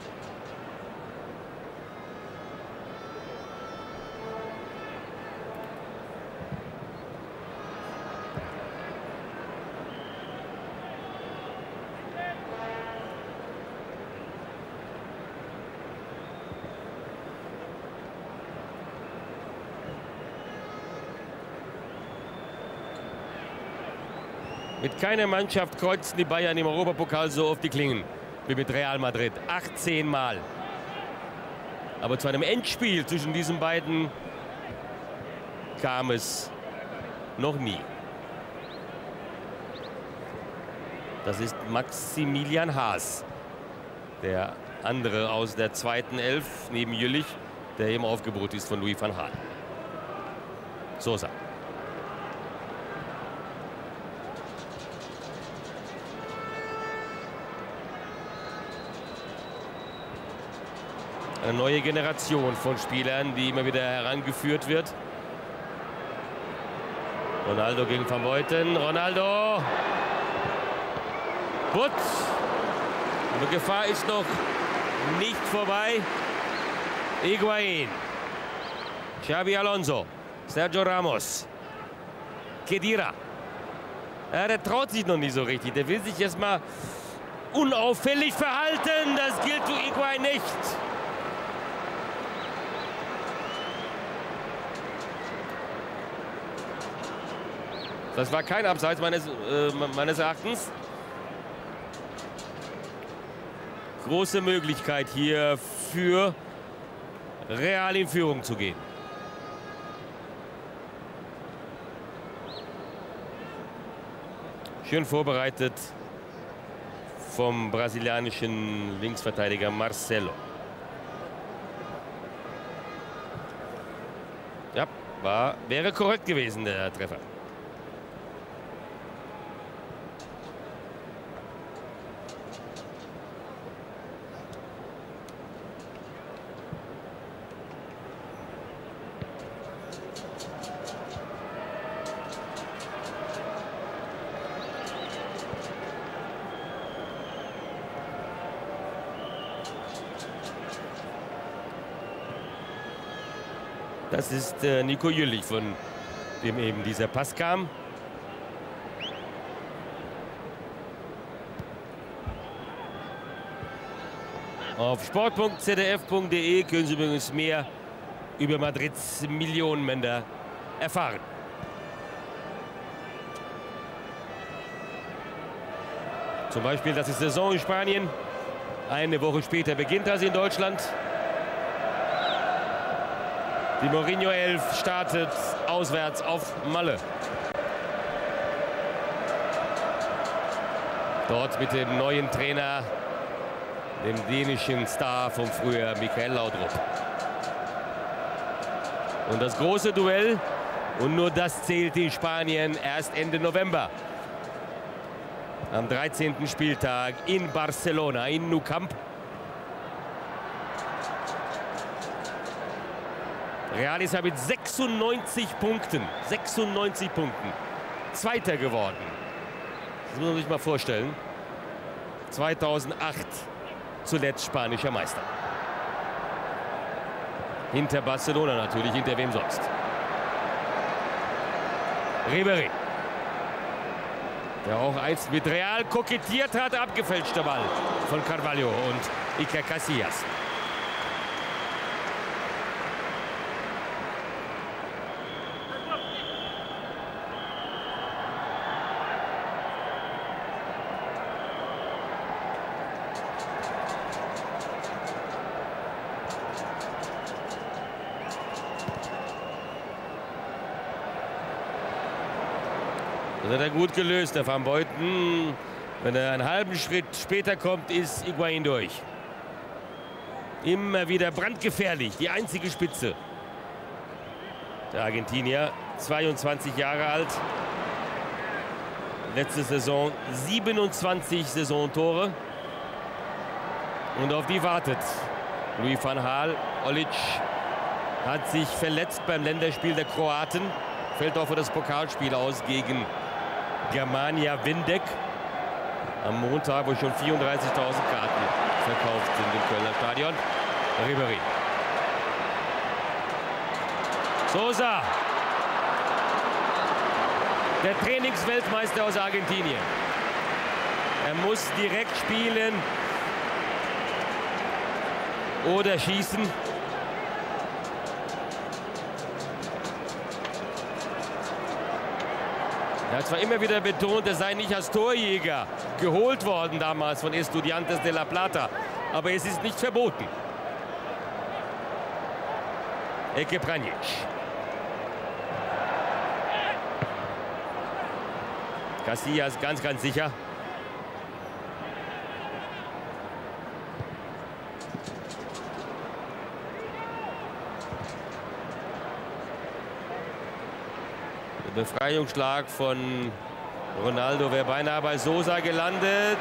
Mit keiner Mannschaft kreuzten die Bayern im Europapokal so oft die Klingen wie mit Real Madrid. achtzehn Mal. Aber zu einem Endspiel zwischen diesen beiden kam es noch nie. Das ist Maximilian Haas, der andere aus der zweiten Elf, neben Jüllich, der eben aufgebaut ist von Louis van Gaal. Sosa. Eine neue Generation von Spielern, die immer wieder herangeführt wird. Ronaldo gegen Van Beuten. Ronaldo. Butt. Die Gefahr ist noch nicht vorbei. Higuaín. Xabi Alonso. Sergio Ramos. Khedira. Ja, der traut sich noch nicht so richtig. Der will sich jetzt mal unauffällig verhalten. Das gilt für Higuaín nicht. Das war kein Abseits meines, äh, meines Erachtens. Große Möglichkeit hier für Real in Führung zu gehen. Schön vorbereitet vom brasilianischen Linksverteidiger Marcelo. Ja, war, wäre korrekt gewesen, der Treffer. Das ist äh, Nico Jüllich, von dem eben dieser Pass kam. Auf sport punkt z d f punkt de können Sie übrigens mehr über Madrids Millionenmänner erfahren. Zum Beispiel, dass die Saison in Spanien eine Woche später beginnt als in Deutschland. Die Mourinho elf startet auswärts auf Malle. Dort mit dem neuen Trainer, dem dänischen Star vom Frühjahr, Michael Laudrup. Und das große Duell, und nur das zählt in Spanien, erst Ende November. Am dreizehnten Spieltag in Barcelona, in Nou Camp. Real ist ja mit sechsundneunzig Punkten, sechsundneunzig Punkten, Zweiter geworden. Das muss man sich mal vorstellen. zweitausendacht zuletzt spanischer Meister. Hinter Barcelona natürlich, hinter wem sonst. Ribéry, der auch einst mit Real kokettiert hat, abgefälschter Ball von Carvalho und Iker Casillas. Das hat er gut gelöst, der Van Beuten. Wenn er einen halben Schritt später kommt, ist Higuaín durch. Immer wieder brandgefährlich, die einzige Spitze. Der Argentinier, zweiundzwanzig Jahre alt. Letzte Saison siebenundzwanzig Saisontore. Und auf die wartet Louis van Gaal. Olic hat sich verletzt beim Länderspiel der Kroaten. Fällt auch für das Pokalspiel aus gegen Germania Windeck. Am Montag, wo schon vierunddreißigtausend Karten verkauft sind im Kölner Stadion. Ribéry. Sosa. Der Trainingsweltmeister aus Argentinien. Er muss direkt spielen oder schießen. Er hat zwar immer wieder betont, er sei nicht als Torjäger geholt worden damals von Estudiantes de La Plata, aber es ist nicht verboten. Ecke Pranjic. Casillas ganz, ganz sicher. Befreiungsschlag von Ronaldo wäre beinahe bei Sosa gelandet.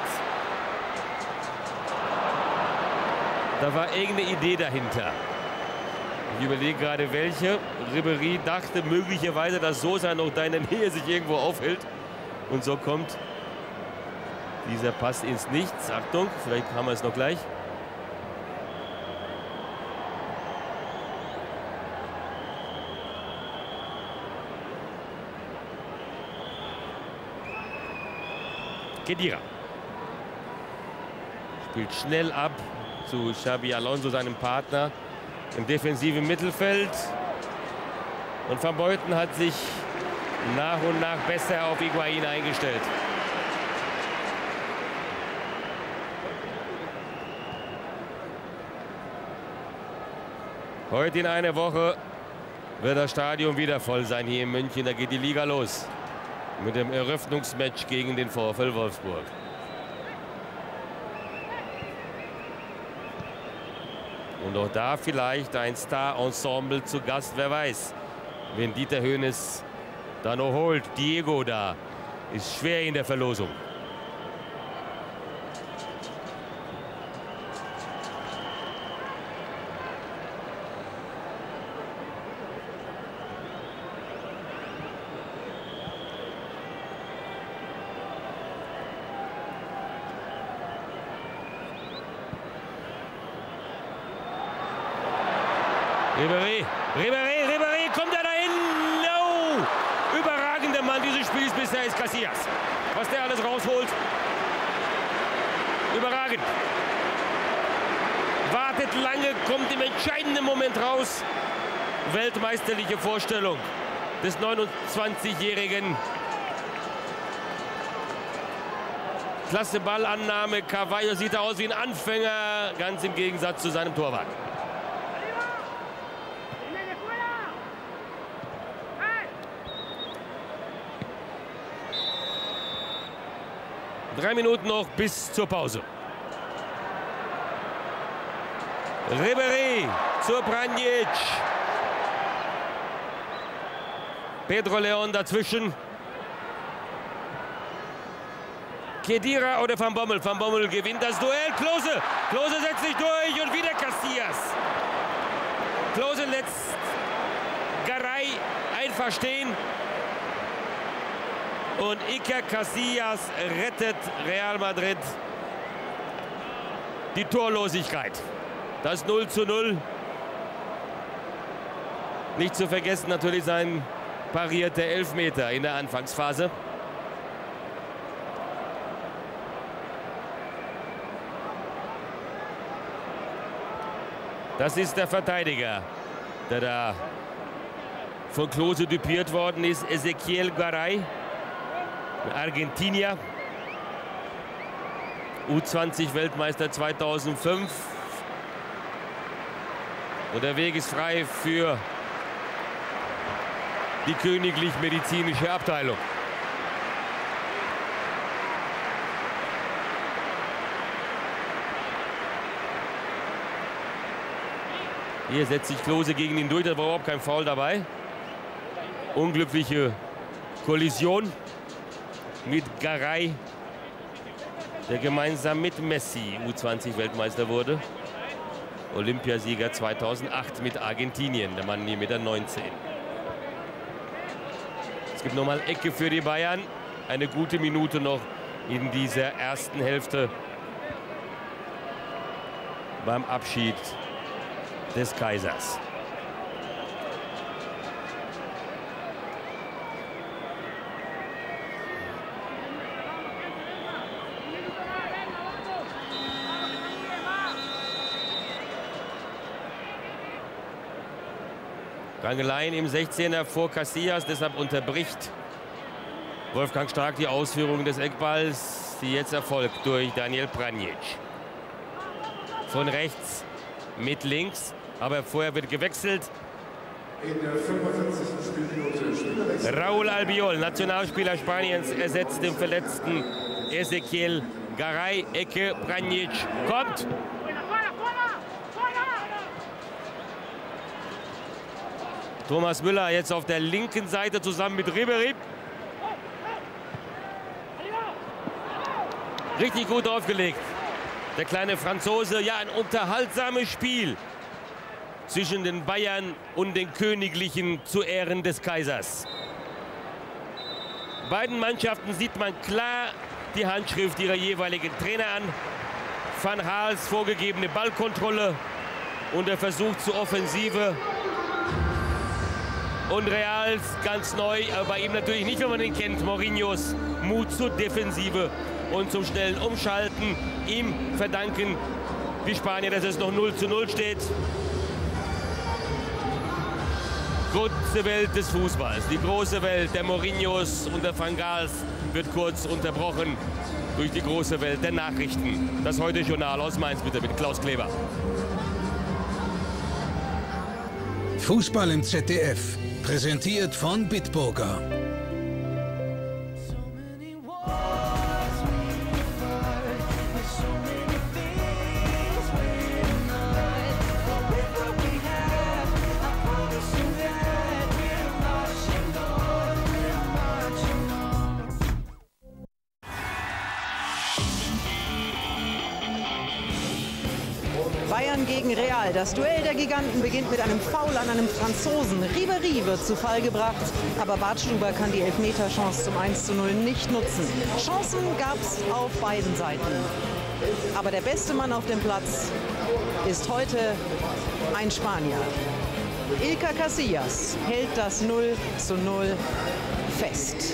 Da war irgendeine Idee dahinter. Ich überlege gerade, welche. Ribéry dachte möglicherweise, dass Sosa noch da in der Nähe sich irgendwo aufhält. Und so kommt dieser Pass ins Nichts. Achtung, vielleicht haben wir es noch gleich. Khedira spielt schnell ab zu Xabi Alonso, seinem Partner im defensiven Mittelfeld. Und Van Beuten hat sich nach und nach besser auf Higuaín eingestellt. Heute in einer Woche wird das Stadion wieder voll sein hier in München. Da geht die Liga los mit dem Eröffnungsmatch gegen den VfL Wolfsburg. Und auch da vielleicht ein Star-Ensemble zu Gast, wer weiß. Wenn Dieter Hoeneß da noch holt, Diego da, ist schwer in der Verlosung. Ribéry, Ribéry, Ribéry, kommt er dahin? No! Überragender Mann dieses Spiels bisher ist Casillas. Was der alles rausholt. Überragend. Wartet lange, kommt im entscheidenden Moment raus. Weltmeisterliche Vorstellung des neunundzwanzigjährigen. Klasse Ballannahme. Carvalho sieht aus wie ein Anfänger, ganz im Gegensatz zu seinem Torwart. Drei Minuten noch bis zur Pause. Ribéry zur Pranjic. Pedro León dazwischen. Khedira oder Van Bommel. Van Bommel gewinnt das Duell. Klose. Klose setzt sich durch und wieder Casillas. Klose lässt Garay einfach stehen. Und Iker Casillas rettet Real Madrid die Torlosigkeit. Das null zu null. Nicht zu vergessen natürlich sein parierter Elfmeter in der Anfangsphase. Das ist der Verteidiger, der da von Klose dupiert worden ist, Ezequiel Garay. Argentinier, U zwanzig Weltmeister zweitausendfünf. Und der Weg ist frei für die königlich-medizinische Abteilung. Hier setzt sich Klose gegen ihn durch, da war überhaupt kein Foul dabei. Unglückliche Kollision mit Garay, der gemeinsam mit Messi U zwanzig Weltmeister wurde. Olympiasieger zweitausendacht mit Argentinien, der Mann hier mit der neunzehn. Es gibt nochmal Ecke für die Bayern. Eine gute Minute noch in dieser ersten Hälfte beim Abschied des Kaisers. Rangeleien im sechzehner vor Casillas, deshalb unterbricht Wolfgang Stark die Ausführung des Eckballs, die jetzt erfolgt durch Daniel Pranjic. Von rechts mit links, aber vorher wird gewechselt. In der fünfundvierzigsten Spielminute Spielerwechsel. Raúl Albiol, Nationalspieler Spaniens, ersetzt den verletzten Ezequiel Garay. Ecke, Pranjic kommt. Thomas Müller jetzt auf der linken Seite zusammen mit Ribéry. Richtig gut aufgelegt. Der kleine Franzose, ja, ein unterhaltsames Spiel zwischen den Bayern und den Königlichen zu Ehren des Kaisers. Beiden Mannschaften sieht man klar die Handschrift ihrer jeweiligen Trainer an. Van Gaals vorgegebene Ballkontrolle und der Versuch zur Offensive. Und Reals ganz neu, aber bei ihm natürlich nicht, wenn man ihn kennt, Mourinhos Mut zur Defensive und zum schnellen Umschalten. Ihm verdanken die Spanier, dass es noch null zu null steht. Große Welt des Fußballs, die große Welt der Mourinhos und der Van Gaals wird kurz unterbrochen durch die große Welt der Nachrichten. Das Heute-Journal aus Mainz bitte mit Klaus Kleber. Fußball im Z D F, präsentiert von Bitburger. Bayern gegen Real. Das Duell der Giganten beginnt mit einem Foul an einem Franzosen. Ribéry wird zu Fall gebracht, aber Bartstuber kann die Elfmeterchance zum eins zu null nicht nutzen. Chancen gab es auf beiden Seiten. Aber der beste Mann auf dem Platz ist heute ein Spanier. Iker Casillas hält das null zu null fest.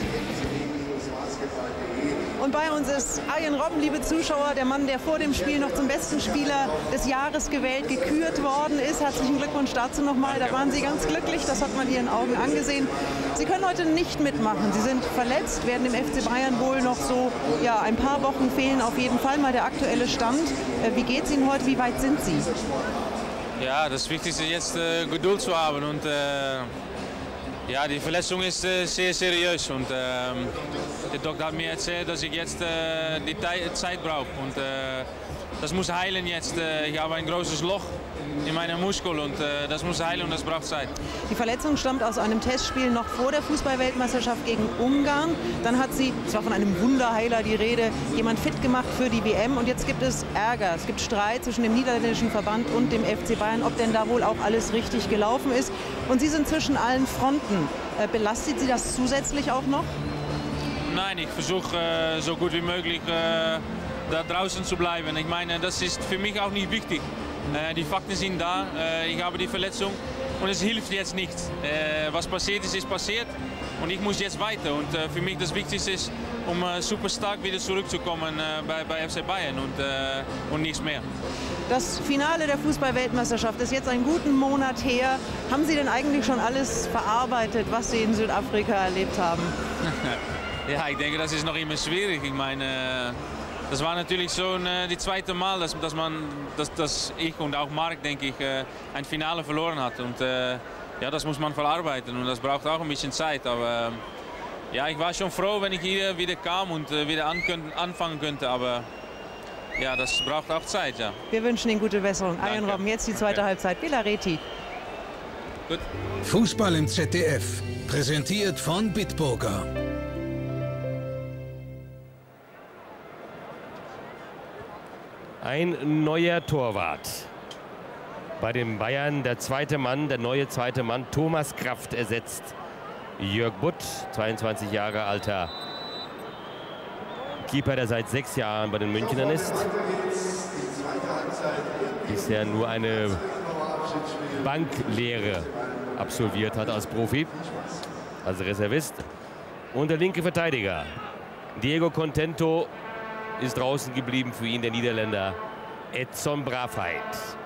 Und bei uns ist Arjen Robben, liebe Zuschauer, der Mann, der vor dem Spiel noch zum besten Spieler des Jahres gewählt, gekürt worden ist. Herzlichen Glückwunsch dazu nochmal. Da waren Sie ganz glücklich, das hat man Ihren Augen angesehen. Sie können heute nicht mitmachen. Sie sind verletzt, werden im F C Bayern wohl noch so ja, ein paar Wochen fehlen. Auf jeden Fall mal der aktuelle Stand. Wie geht es Ihnen heute? Wie weit sind Sie? Ja, das Wichtigste jetzt äh, Geduld zu haben und äh ja, die Verletzung ist äh, sehr seriös und äh, der Doktor hat mir erzählt, dass ich jetzt äh, die Zeit brauche und äh, das muss heilen jetzt. Äh, ich habe ein großes Loch in meinem Muskel und äh, das muss heilen und das braucht Zeit. Die Verletzung stammt aus einem Testspiel noch vor der Fußball-Weltmeisterschaft gegen Ungarn. Dann hat sie, es war von einem Wunderheiler die Rede, jemand fit gemacht für die W M und jetzt gibt es Ärger. Es gibt Streit zwischen dem niederländischen Verband und dem F C Bayern, ob denn da wohl auch alles richtig gelaufen ist. Und Sie sind zwischen allen Fronten. Äh, belastet Sie das zusätzlich auch noch? Nein, ich versuche äh, so gut wie möglich äh, da draußen zu bleiben. Ich meine, das ist für mich auch nicht wichtig. Äh, die Fakten sind da, äh, ich habe die Verletzung und es hilft jetzt nichts. Äh, was passiert ist, ist passiert und ich muss jetzt weiter. Und äh, für mich das Wichtigste ist, um äh, super stark wieder zurückzukommen äh, bei, bei F C Bayern und, äh, und nichts mehr. Das Finale der Fußball-Weltmeisterschaft ist jetzt einen guten Monat her. Haben Sie denn eigentlich schon alles verarbeitet, was Sie in Südafrika erlebt haben? Ja, ich denke, das ist noch immer schwierig. Ich meine, das war natürlich schon äh, die zweite Mal, dass, dass, man, dass, dass ich und auch Marc, denke ich, äh, ein Finale verloren hat. Und äh, ja, das muss man verarbeiten und das braucht auch ein bisschen Zeit. Aber äh, ja, ich war schon froh, wenn ich hier wieder kam und äh, wieder an, anfangen könnte. Aber ja, das braucht auch Zeit, ja. Wir wünschen Ihnen gute Besserung. Arjen Robben, jetzt die zweite okay. Halbzeit. Villa Reti. Gut. Fußball im Z D F, präsentiert von Bitburger. Ein neuer Torwart. Bei den Bayern der zweite Mann, der neue zweite Mann, Thomas Kraft ersetzt Jörg Butt, zweiundzwanzig Jahre alter Keeper, der seit sechs Jahren bei den Münchnern ist. Bisher nur eine Banklehre absolviert hat als Profi, als Reservist. Und der linke Verteidiger, Diego Contento, ist draußen geblieben, für ihn der Niederländer Edson Braafheid.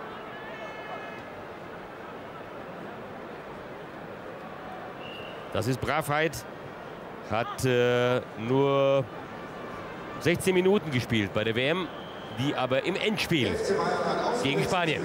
Das ist Braafheid, hat äh, nur sechzehn Minuten gespielt bei der W M, die aber im Endspiel gegen Spanien.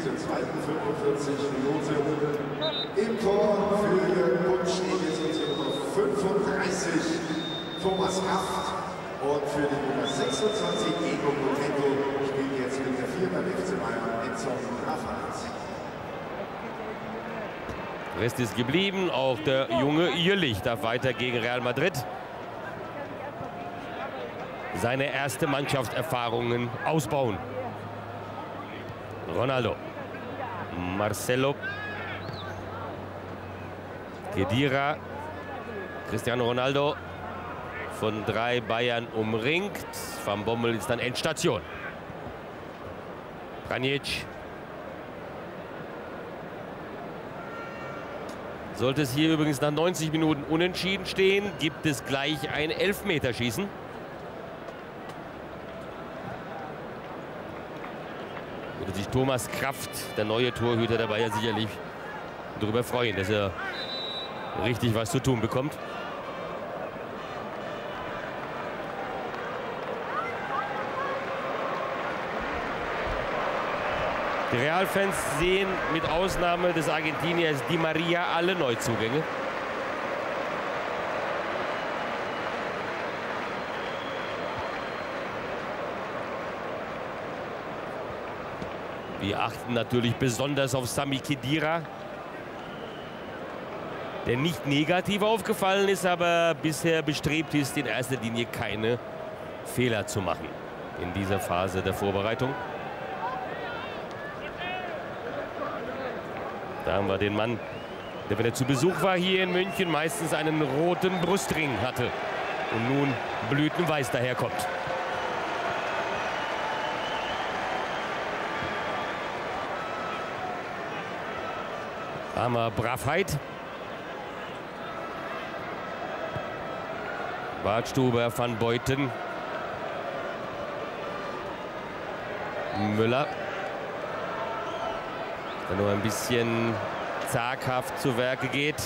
Im Tor für Jörg Butt steht jetzt fünfunddreißig Thomas Kraft. Und für die Nummer sechsundzwanzig, Diego Contento, spielt jetzt mit der vier beim F C Bayern Edson Braafheid. Rest ist geblieben. Auch der junge Jüllich darf weiter gegen Real Madrid seine erste Mannschaftserfahrungen ausbauen. Ronaldo. Marcelo. Khedira. Cristiano Ronaldo von drei Bayern umringt. Van Bommel ist dann Endstation. Pjanic. Sollte es hier übrigens nach neunzig Minuten unentschieden stehen, gibt es gleich ein Elfmeterschießen. Würde sich Thomas Kraft, der neue Torhüter der Bayern, sicherlich darüber freuen, dass er richtig was zu tun bekommt. Die Real-Fans sehen mit Ausnahme des Argentiniers Di Maria alle Neuzugänge. Wir achten natürlich besonders auf Sami Khedira, der nicht negativ aufgefallen ist, aber bisher bestrebt ist, in erster Linie keine Fehler zu machen in dieser Phase der Vorbereitung. Da haben wir den Mann, der, wenn er zu Besuch war hier in München, meistens einen roten Brustring hatte und nun blütenweiß daherkommt. Da haben wir Bravheit. Badstuber, Van Beuten. Müller. Der nur ein bisschen zaghaft zu Werke geht.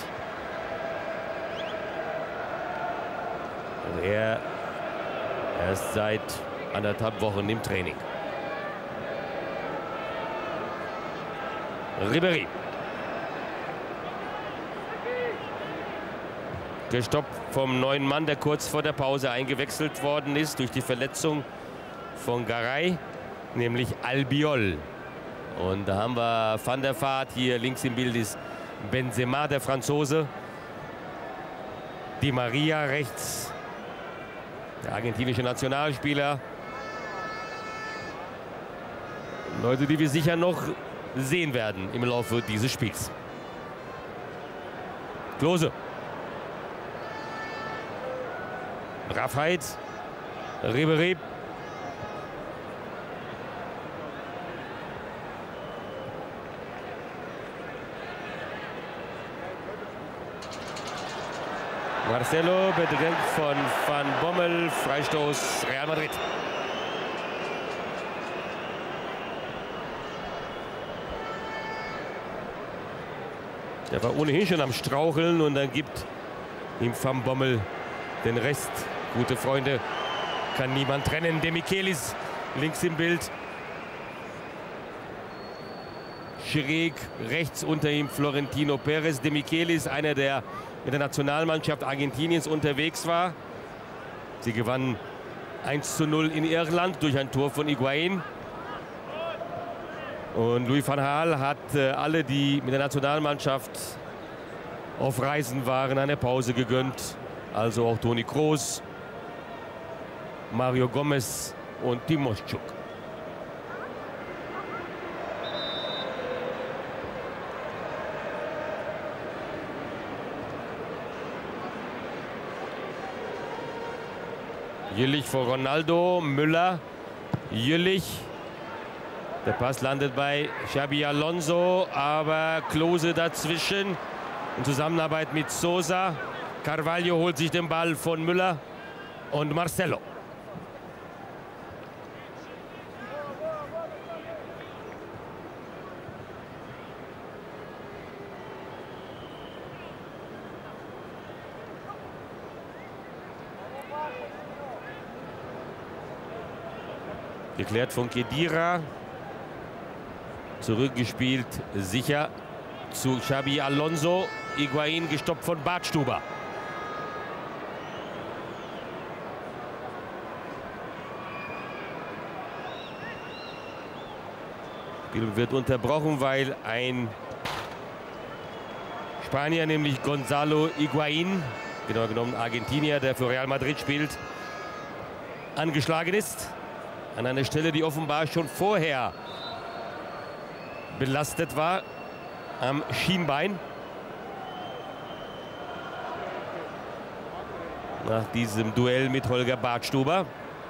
Und er erst seit anderthalb Wochen im Training. Ribéry. Gestoppt vom neuen Mann, der kurz vor der Pause eingewechselt worden ist durch die Verletzung von Garay, nämlich Albiol. Und da haben wir Van der Vaart, hier links im Bild ist Benzema, der Franzose. Di Maria rechts, der argentinische Nationalspieler. Leute, die wir sicher noch sehen werden im Laufe dieses Spiels. Klose. Bravheit. Ribéry. Marcelo bedrängt von Van Bommel. Freistoß Real Madrid. Der war ohnehin schon am Straucheln und dann gibt ihm Van Bommel den Rest. Gute Freunde, kann niemand trennen. De Michelis links im Bild. Schräg rechts unter ihm Florentino Perez. De Michelis, einer, der mit der Nationalmannschaft Argentiniens unterwegs war. Sie gewannen eins zu null in Irland durch ein Tor von Higuaín. Und Louis van Gaal hat äh, alle, die mit der Nationalmannschaft auf Reisen waren, eine Pause gegönnt. Also auch Toni Kroos, Mario Gomez und Timoschuk. Jüllich vor Ronaldo, Müller, Jüllich. Der Pass landet bei Xabi Alonso, aber Klose dazwischen. In Zusammenarbeit mit Sosa. Carvalho holt sich den Ball von Müller und Marcelo. Geklärt von Khedira. Zurückgespielt sicher zu Xabi Alonso. Higuaín gestoppt von Badstuber. Spiel wird unterbrochen, weil ein Spanier, nämlich Gonzalo Higuaín, genauer genommen Argentinier, der für Real Madrid spielt, angeschlagen ist. An einer Stelle, die offenbar schon vorher belastet war, am Schienbein. Nach diesem Duell mit Holger Badstuber.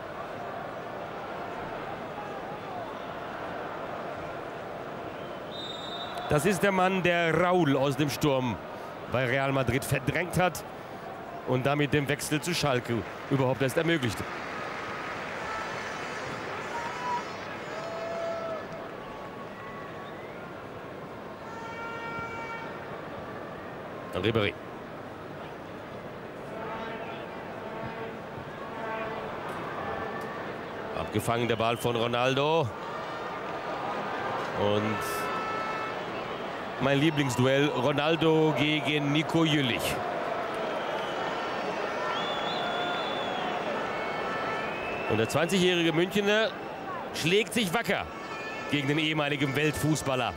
Das ist der Mann, der Raúl aus dem Sturm bei Real Madrid verdrängt hat und damit den Wechsel zu Schalke überhaupt erst ermöglichte. Ribéry. Abgefangen der Ball von Ronaldo. Und mein Lieblingsduell, Ronaldo gegen Nico Jülich. Und der zwanzigjährige Münchner schlägt sich wacker gegen den ehemaligen Weltfußballer.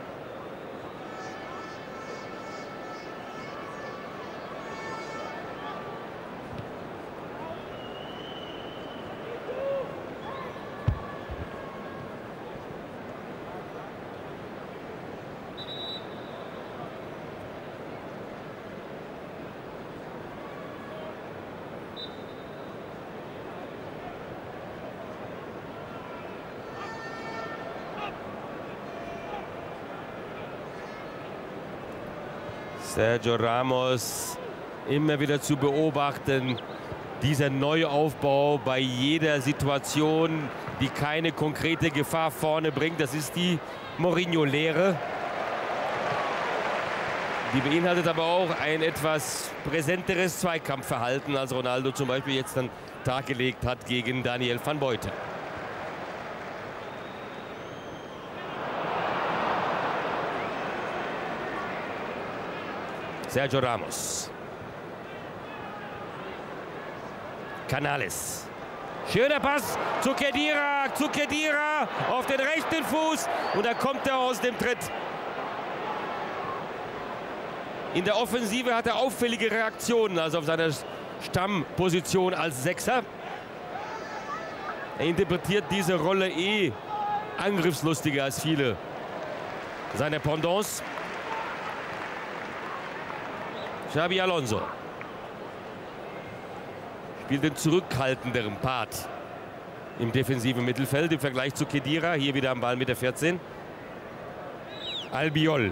Sergio Ramos immer wieder zu beobachten. Dieser Neuaufbau bei jeder Situation, die keine konkrete Gefahr vorne bringt. Das ist die Mourinho-Lehre. Die beinhaltet aber auch ein etwas präsenteres Zweikampfverhalten, als Ronaldo zum Beispiel jetzt an den Tag gelegt hat gegen Daniel van Buiten. Sergio Ramos. Canales. Schöner Pass zu Khedira, zu Khedira auf den rechten Fuß. Und da kommt er aus dem Tritt. In der Offensive hat er auffällige Reaktionen, also auf seiner Stammposition als Sechser. Er interpretiert diese Rolle eh angriffslustiger als viele seiner Pendants. Xabi Alonso spielt den zurückhaltenderen Part im defensiven Mittelfeld im Vergleich zu Khedira. Hier wieder am Ball mit der vierzehn. Albiol.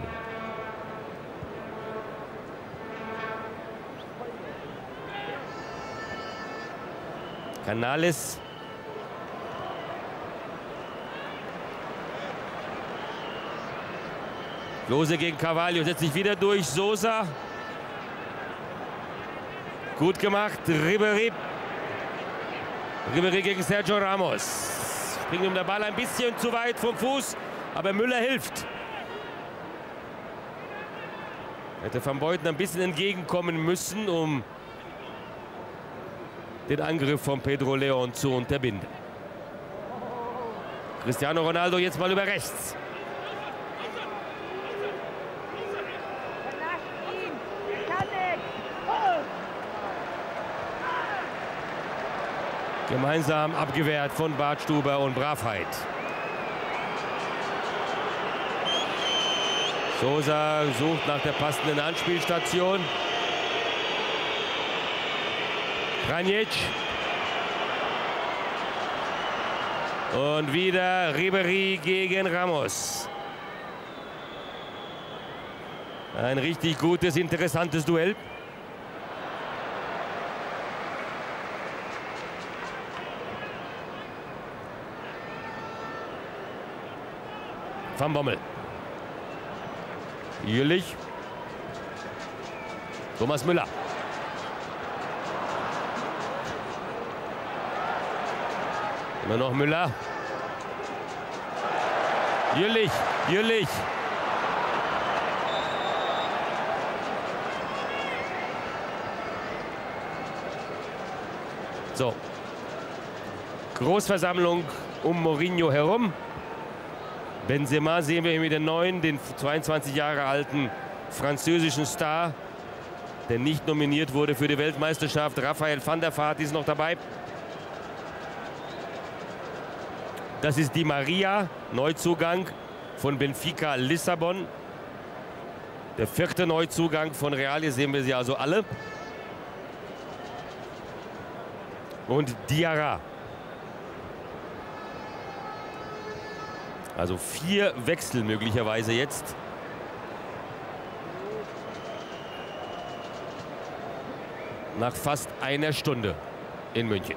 Canales. Klose gegen Carvalho, setzt sich wieder durch. Sosa. Gut gemacht, Ribéry. Ribéry gegen Sergio Ramos. Springt ihm der Ball ein bisschen zu weit vom Fuß, aber Müller hilft. Hätte Van Buiten ein bisschen entgegenkommen müssen, um den Angriff von Pedro León zu unterbinden. Cristiano Ronaldo jetzt mal über rechts. Gemeinsam abgewehrt von Badstuber und Bravheit. Sosa sucht nach der passenden Anspielstation. Kranic. Und wieder Ribéry gegen Ramos. Ein richtig gutes, interessantes Duell. Van Bommel. Jülich. Thomas Müller. Immer noch Müller. Jülich. Jülich. So. Großversammlung um Mourinho herum. Benzema sehen wir hier mit den neuen, den zweiundzwanzig Jahre alten französischen Star, der nicht nominiert wurde für die Weltmeisterschaft. Raphael van der Vaart ist noch dabei. Das ist Di Maria, Neuzugang von Benfica Lissabon. Der vierte Neuzugang von Real, hier sehen wir sie also alle. Und Diarra. Also vier Wechsel möglicherweise jetzt. Nach fast einer Stunde in München.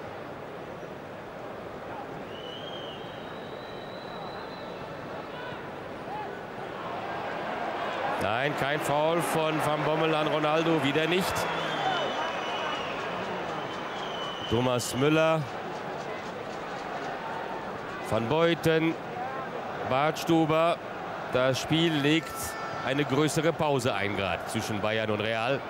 Nein, kein Foul von Van Bommel an Ronaldo, wieder nicht. Thomas Müller, Van Beuten, Bartstuber. Das Spiel legt eine größere Pause ein, gerade zwischen Bayern und Real.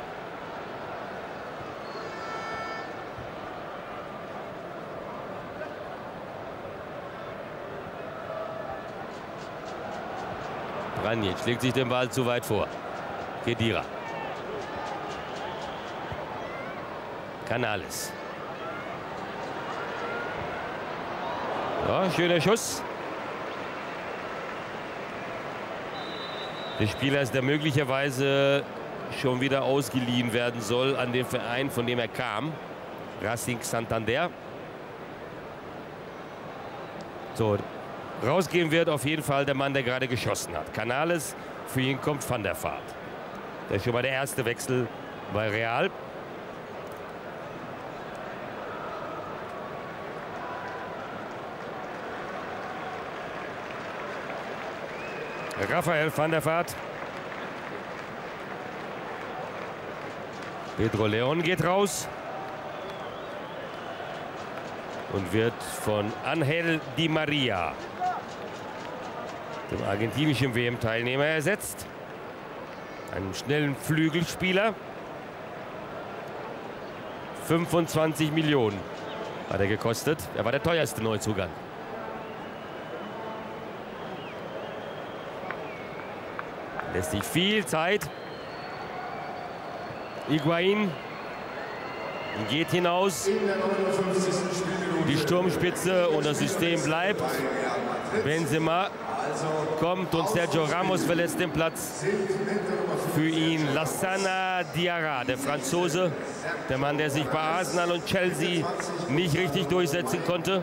Pranjic legt sich den Ball zu weit vor. Khedira. Canales. Ja, schöner Schuss. Der Spieler ist, der möglicherweise schon wieder ausgeliehen werden soll an den Verein, von dem er kam. Racing Santander. So, rausgehen wird auf jeden Fall der Mann, der gerade geschossen hat. Canales, für ihn kommt Van der Vaart. Das ist schon mal der erste Wechsel bei Real. Raphael van der Vaart. Pedro León geht raus. Und wird von Ángel Di María, dem argentinischen W M-Teilnehmer, ersetzt. Einem schnellen Flügelspieler. fünfundzwanzig Millionen hat er gekostet. Er war der teuerste Neuzugang. Lässt sich viel Zeit. Higuaín geht hinaus. Die Sturmspitze und das System bleibt. Benzema kommt und Sergio Ramos verlässt den Platz. Für ihn Lassana Diarra, der Franzose. Der Mann, der sich bei Arsenal und Chelsea nicht richtig durchsetzen konnte.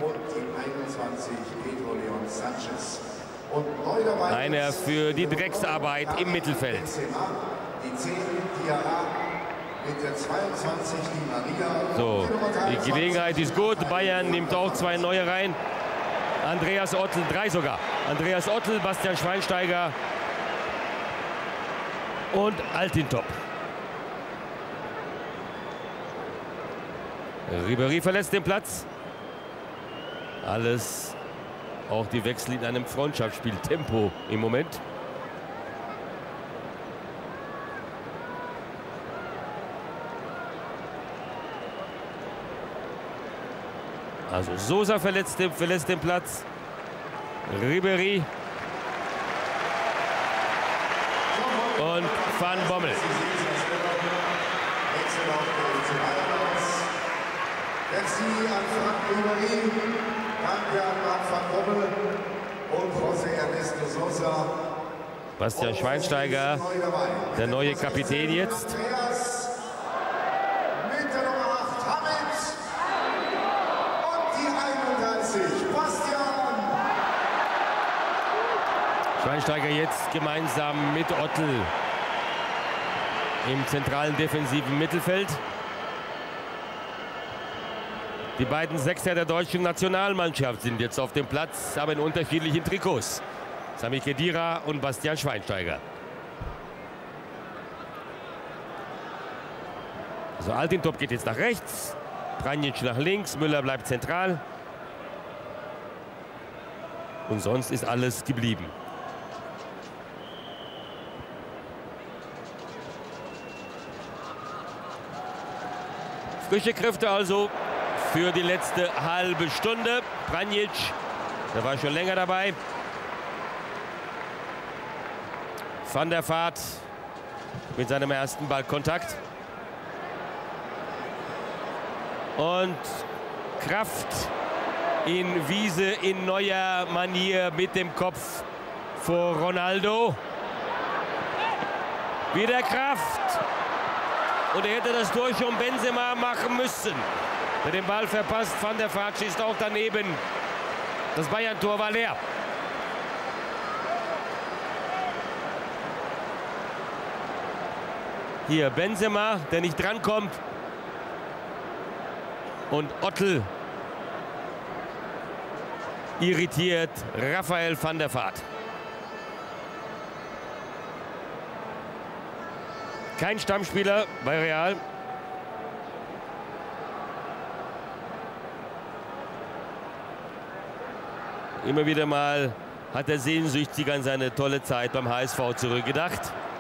Einer für die Drecksarbeit im Mittelfeld. So, die Gelegenheit ist gut. Bayern nimmt auch zwei neue rein. Andreas Ottl, drei sogar. Andreas Ottl, Bastian Schweinsteiger und Altintop. Ribéry verlässt den Platz. Alles, auch die Wechsel in einem Freundschaftsspiel. Tempo im Moment. Also Sosa verletzt den, verlässt den Platz. Ribéry. Und Van Bommel. Bastian Schweinsteiger, der neue Kapitän jetzt. Schweinsteiger jetzt gemeinsam mit Ottl im zentralen defensiven Mittelfeld. Die beiden Sechser der deutschen Nationalmannschaft sind jetzt auf dem Platz, aber in unterschiedlichen Trikots. Sami Khedira und Bastian Schweinsteiger. Also Altintop geht jetzt nach rechts, Pranjic nach links, Müller bleibt zentral. Und sonst ist alles geblieben. Frische Kräfte also für die letzte halbe Stunde. Pranjic, der war schon länger dabei. Van der Vaart mit seinem ersten Ballkontakt. Und Kraft in Wiese in neuer Manier mit dem Kopf vor Ronaldo. Wieder Kraft. Und er hätte das Tor schon Benzema machen müssen. Der den Ball verpasst. Van der Vaart schießt auch daneben. Das Bayern-Tor war leer. Hier Benzema, der nicht drankommt. Und Ottl irritiert Raphael van der Vaart. Kein Stammspieler bei Real. Immer wieder mal hat er sehnsüchtig an seine tolle Zeit beim H S V zurückgedacht.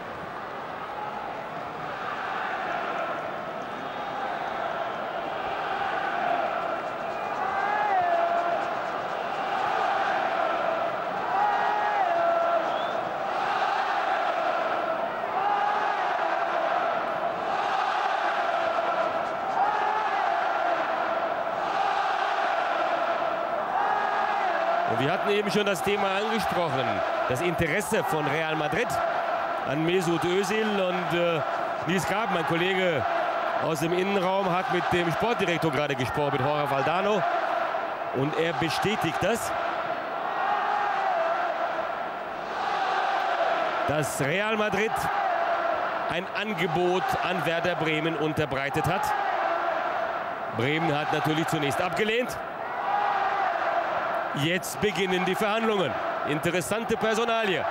Wir hatten eben schon das Thema angesprochen, das Interesse von Real Madrid an Mesut Özil. Und äh, Nils Grab, mein Kollege aus dem Innenraum, hat mit dem Sportdirektor gerade gesprochen, mit Jorge Valdano. Und er bestätigt das, dass Real Madrid ein Angebot an Werder Bremen unterbreitet hat. Bremen hat natürlich zunächst abgelehnt. Jetzt beginnen die Verhandlungen. Interessante Personalie.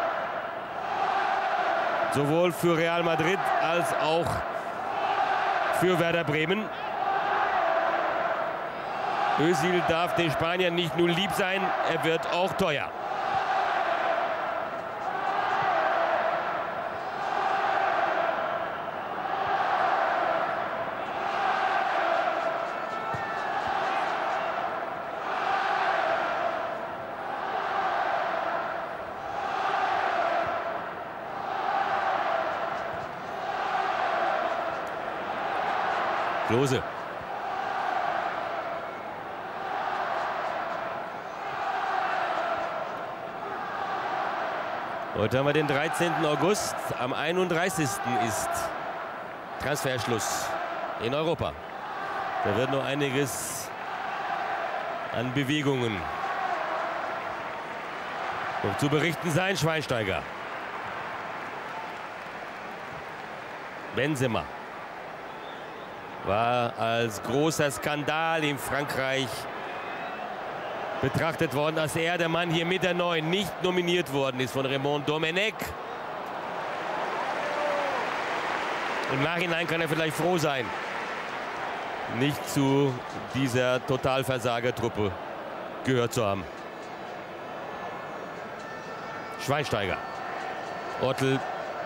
Sowohl für Real Madrid als auch für Werder Bremen. Özil darf den Spaniern nicht nur lieb sein, er wird auch teuer. Klose. Heute haben wir den dreizehnten August. Am einunddreißigsten ist Transferschluss in Europa. Da wird noch einiges an Bewegungen noch zu berichten sein. Schweinsteiger. Benzema. War als großer Skandal in Frankreich betrachtet worden, dass er, der Mann hier mit der neun, nicht nominiert worden ist von Raymond Domenech. Im Nachhinein kann er vielleicht froh sein, nicht zu dieser Totalversagertruppe gehört zu haben. Schweinsteiger. Ottl.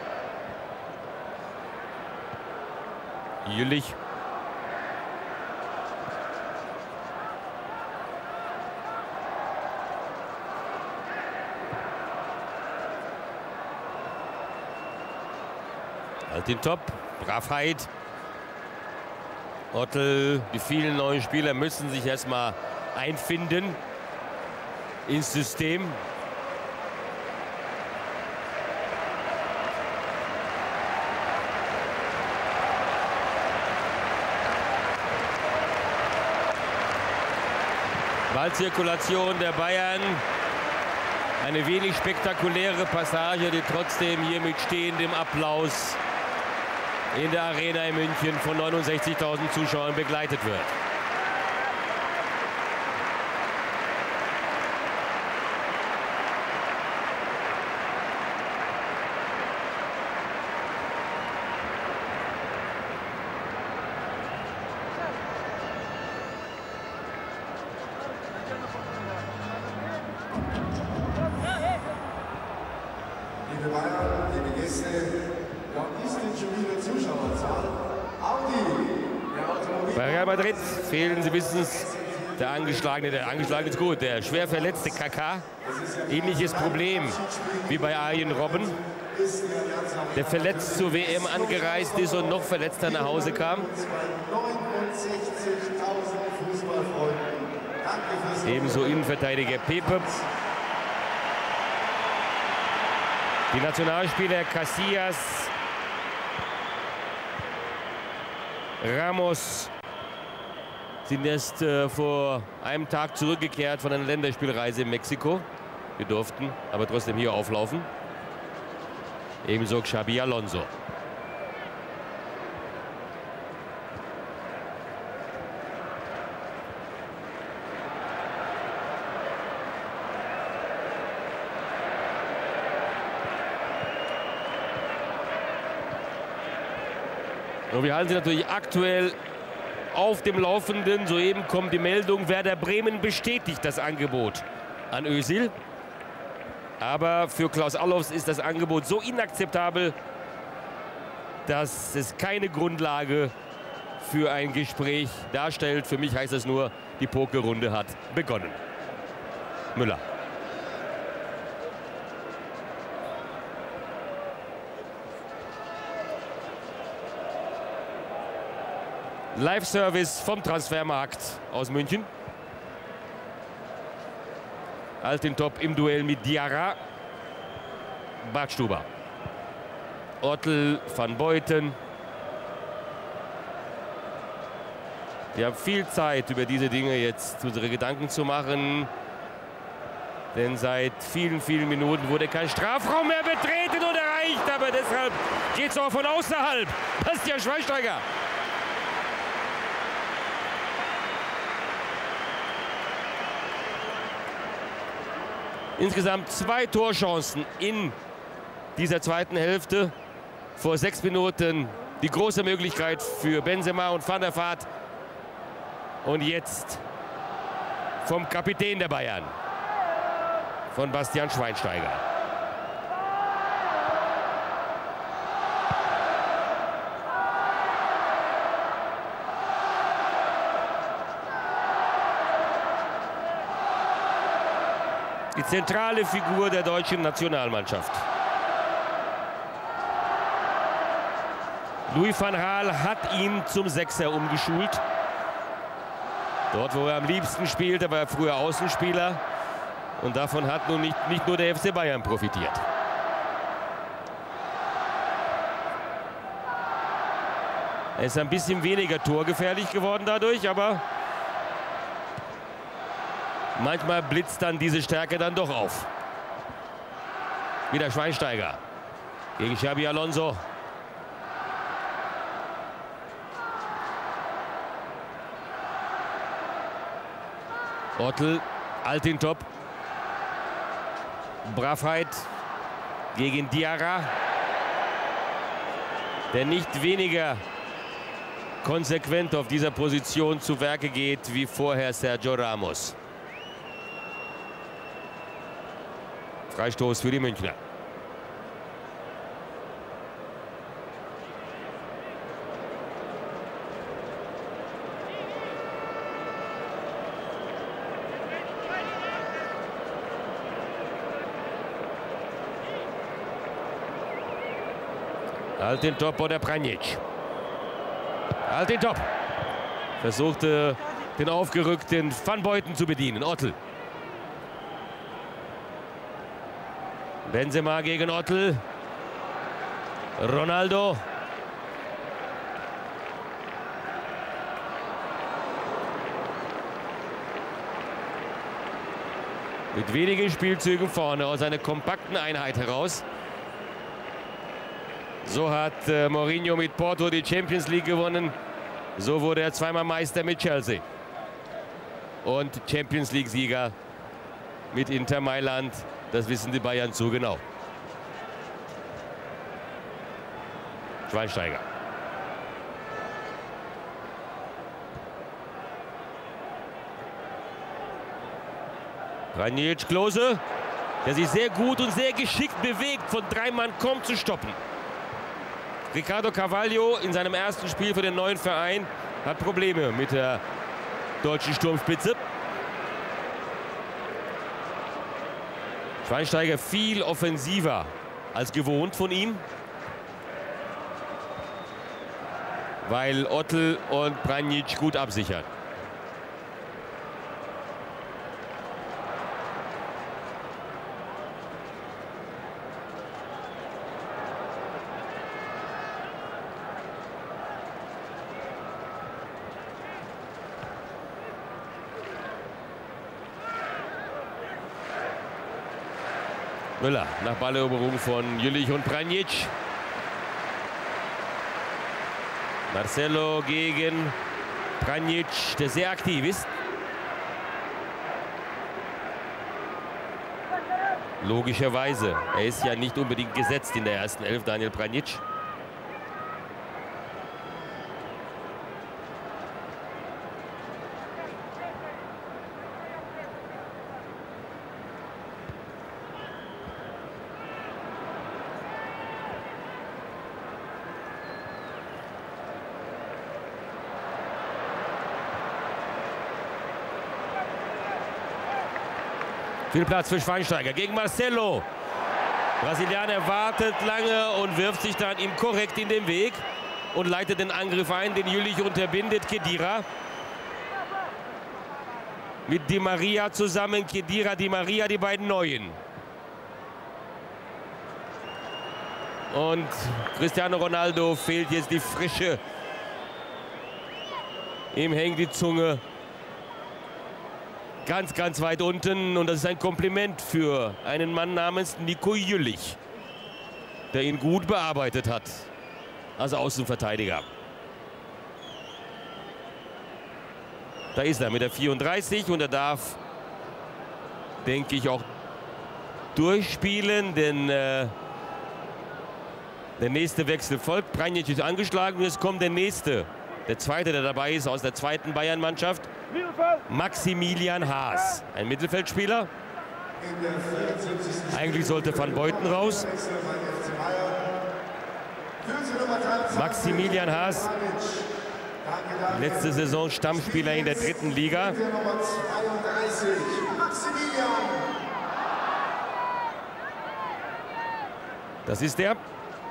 Jüllich. Den Top, Bravheit. Ottl, die vielen neuen Spieler müssen sich erstmal einfinden ins System. Ballzirkulation der Bayern. Eine wenig spektakuläre Passage, die trotzdem hier mit stehendem Applaus in der Arena in München von neunundsechzigtausend Zuschauern begleitet wird. Liebe Bayern, liebe Gäste, ja, ist jetzt schon wieder Zuschauerzahl. Audi, der Automobil. Bei Real Madrid fehlen, Sie wissen es, der angeschlagene, der angeschlagene ist gut, der schwer verletzte Kaká. Ähnliches Problem wie bei Arjen Robben. der verletzt zur W M angereist ist und noch verletzter nach Hause kam. Ebenso Innenverteidiger Pepe. Die Nationalspieler Casillas, Ramos sind erst äh, vor einem Tag zurückgekehrt von einer Länderspielreise in Mexiko. Wir durften aber trotzdem hier auflaufen. Ebenso Xabi Alonso. Und wir halten Sie natürlich aktuell auf dem Laufenden. Soeben kommt die Meldung, Werder Bremen bestätigt das Angebot an Özil. Aber für Klaus Allofs ist das Angebot so inakzeptabel, dass es keine Grundlage für ein Gespräch darstellt. Für mich heißt das nur, die Pokerrunde hat begonnen. Müller. Live-Service vom Transfermarkt aus München. Altintop im Duell mit Diarra. Badstuber. Ortel, Van Beuten. Wir haben viel Zeit, über diese Dinge jetzt unsere Gedanken zu machen. Denn seit vielen, vielen Minuten wurde kein Strafraum mehr betreten und erreicht. Aber deshalb geht es auch von außerhalb. Bastian Schweinsteiger. Insgesamt zwei Torchancen in dieser zweiten Hälfte. Vor sechs Minuten die große Möglichkeit für Benzema und Van der Vaart. Und jetzt vom Kapitän der Bayern, von Bastian Schweinsteiger. Die zentrale Figur der deutschen Nationalmannschaft. Louis van Gaal hat ihn zum Sechser umgeschult. Dort, wo er am liebsten spielte, war er früher Außenspieler. Und davon hat nun nicht, nicht nur der F C Bayern profitiert. Er ist ein bisschen weniger torgefährlich geworden dadurch, aber manchmal blitzt dann diese Stärke dann doch auf. Wieder Schweinsteiger gegen Xabi Alonso. Ortel, Altintop. Bravheit gegen Diarra, der nicht weniger konsequent auf dieser Position zu Werke geht wie vorher Sergio Ramos. Freistoß für die Münchner. Altintop oder Pranjic. Altintop versuchte den aufgerückten Van Beuten zu bedienen. Ortel. Benzema gegen Ortel. Ronaldo. Mit wenigen Spielzügen vorne aus einer kompakten Einheit heraus. So hat äh, Mourinho mit Porto die Champions League gewonnen. So wurde er zweimal Meister mit Chelsea. Und Champions League-Sieger mit Inter Mailand. Das wissen die Bayern zu genau. Schweinsteiger. Pranjic, Klose, der sich sehr gut und sehr geschickt bewegt, von drei Mann kaum zu stoppen. Ricardo Carvalho in seinem ersten Spiel für den neuen Verein hat Probleme mit der deutschen Sturmspitze. Schweinsteiger viel offensiver als gewohnt von ihm. Weil Ottl und Pranjic gut absichern. Müller nach Balleroberung von Jüllich und Pranjic. Marcelo gegen Pranjic, der sehr aktiv ist. Logischerweise. Er ist ja nicht unbedingt gesetzt in der ersten Elf, Daniel Pranjic. Viel Platz für Schweinsteiger gegen Marcelo. Brasilianer wartet lange und wirft sich dann ihm korrekt in den Weg und leitet den Angriff ein, den Jüllich unterbindet. Khedira mit Di Maria zusammen. Khedira, Di Maria, die beiden Neuen. Und Cristiano Ronaldo fehlt jetzt die Frische. Ihm hängt die Zunge ganz, ganz weit unten. Und das ist ein Kompliment für einen Mann namens Nico Jüllich, der ihn gut bearbeitet hat als Außenverteidiger. Da ist er mit der vierunddreißig und er darf, denke ich, auch durchspielen, denn äh, der nächste Wechsel folgt. Pranjic ist angeschlagen und jetzt kommt der nächste, der zweite, der dabei ist aus der zweiten Bayern-Mannschaft. Maximilian Haas, ein Mittelfeldspieler. Eigentlich sollte Van Beuten raus. Maximilian Haas, letzte Saison Stammspieler in der dritten Liga. Das ist er.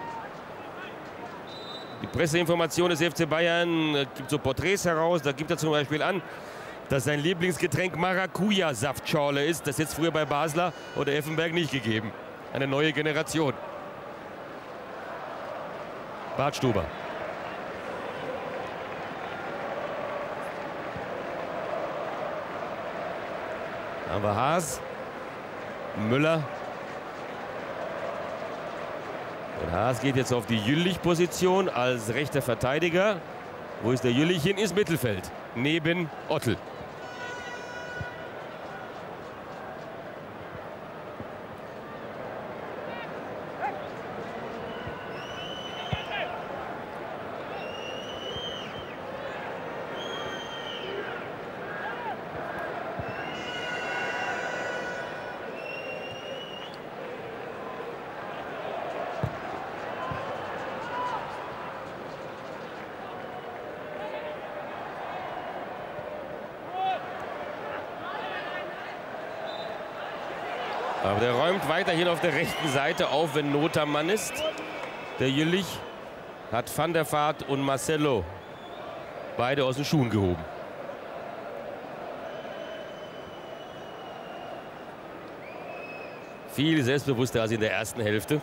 Die Presseinformation des F C Bayern gibt so Porträts heraus. Da gibt er zum Beispiel an, dass sein Lieblingsgetränk Maracuja-Saftschorle ist. Das ist jetzt früher bei Basler oder Effenberg nicht gegeben. Eine neue Generation. Bart Stuber. Da haben wir Haas, Müller. Und Haas geht jetzt auf die Jüllich-Position als rechter Verteidiger. Wo ist der Jüllich hin? Ins Mittelfeld. Neben Ottl. Aber der räumt weiterhin auf der rechten Seite auf, wenn Not am Mann ist. Der Jüllich hat Van der Vaart und Marcelo beide aus den Schuhen gehoben. Viel selbstbewusster als in der ersten Hälfte.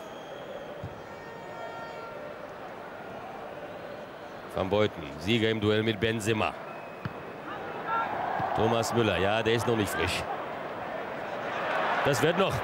Van Beuten, Sieger im Duell mit Benzema. Thomas Müller, ja, der ist noch nicht frisch. Das wird noch.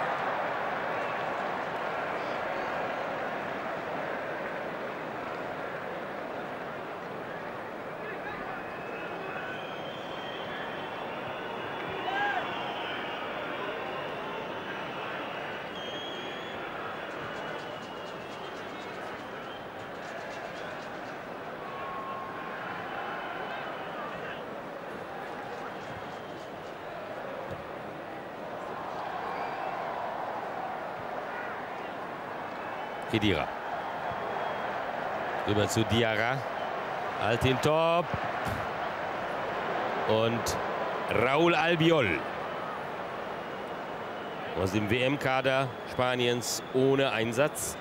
Khedira. Rüber zu Diarra. Altintop. Und Raúl Albiol. aus dem W M-Kader Spaniens ohne Einsatz.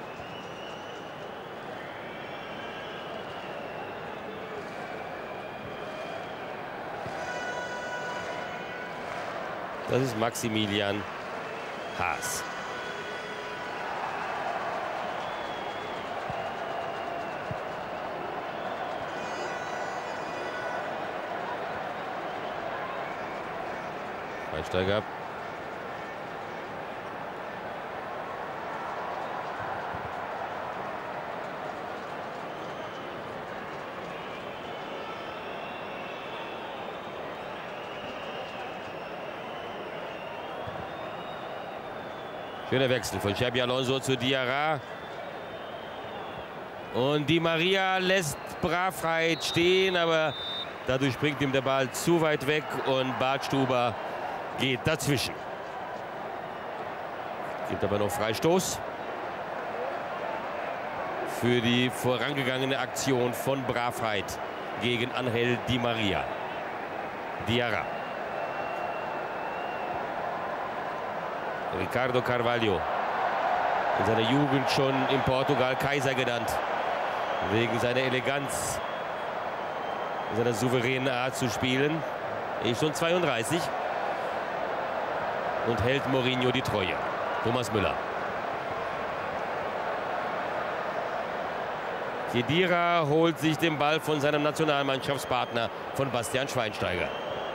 Das ist Maximilian Haas. Schweinsteiger. Schöner Wechsel von Xabi Alonso zu Diarra. Und Di Maria lässt Bravheit stehen, aber dadurch springt ihm der Ball zu weit weg und Bartstuber geht dazwischen. Gibt aber noch Freistoß für die vorangegangene Aktion von Bravheit gegen Angel Di Maria. Diarra. Ricardo Carvalho, in seiner Jugend schon in Portugal Kaiser genannt, wegen seiner Eleganz, seiner souveränen Art zu spielen. Er ist schon zweiunddreißig und hält Mourinho die Treue. Thomas Müller. Khedira holt sich den Ball von seinem Nationalmannschaftspartner, von Bastian Schweinsteiger.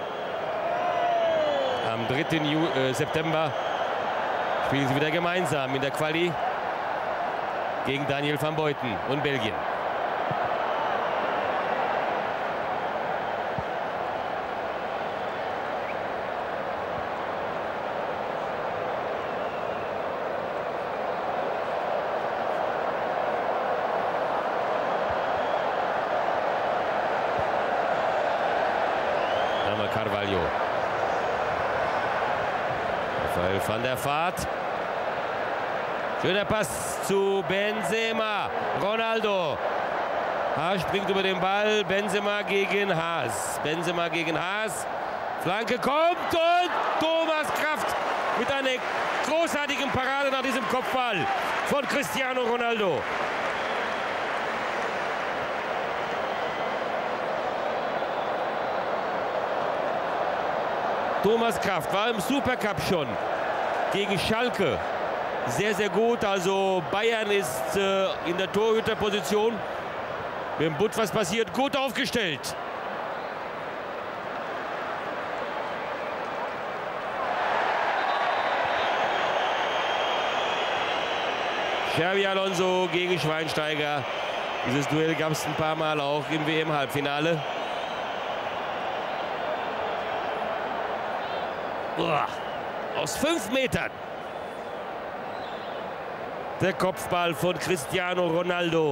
Am dritten September spielen sie wieder gemeinsam in der Quali gegen Daniel van Buiten und Belgien. Carvalho. Rafael van der Vaart. Schöner Pass zu Benzema. Ronaldo. Haas springt über den Ball. Benzema gegen Haas. Benzema gegen Haas. Flanke kommt und Thomas Kraft mit einer großartigen Parade nach diesem Kopfball von Cristiano Ronaldo. Thomas Kraft war im Supercup schon gegen Schalke sehr, sehr gut. Also Bayern ist äh, in der Torhüterposition. Wenn Butt was passiert, gut aufgestellt. Xabi Alonso gegen Schweinsteiger. Dieses Duell gab es ein paar Mal auch im W M-Halbfinale. Aus fünf Metern. Der Kopfball von Cristiano Ronaldo,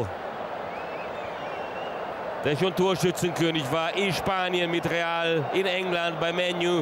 der schon Torschützenkönig war in Spanien mit Real, in England bei Man U.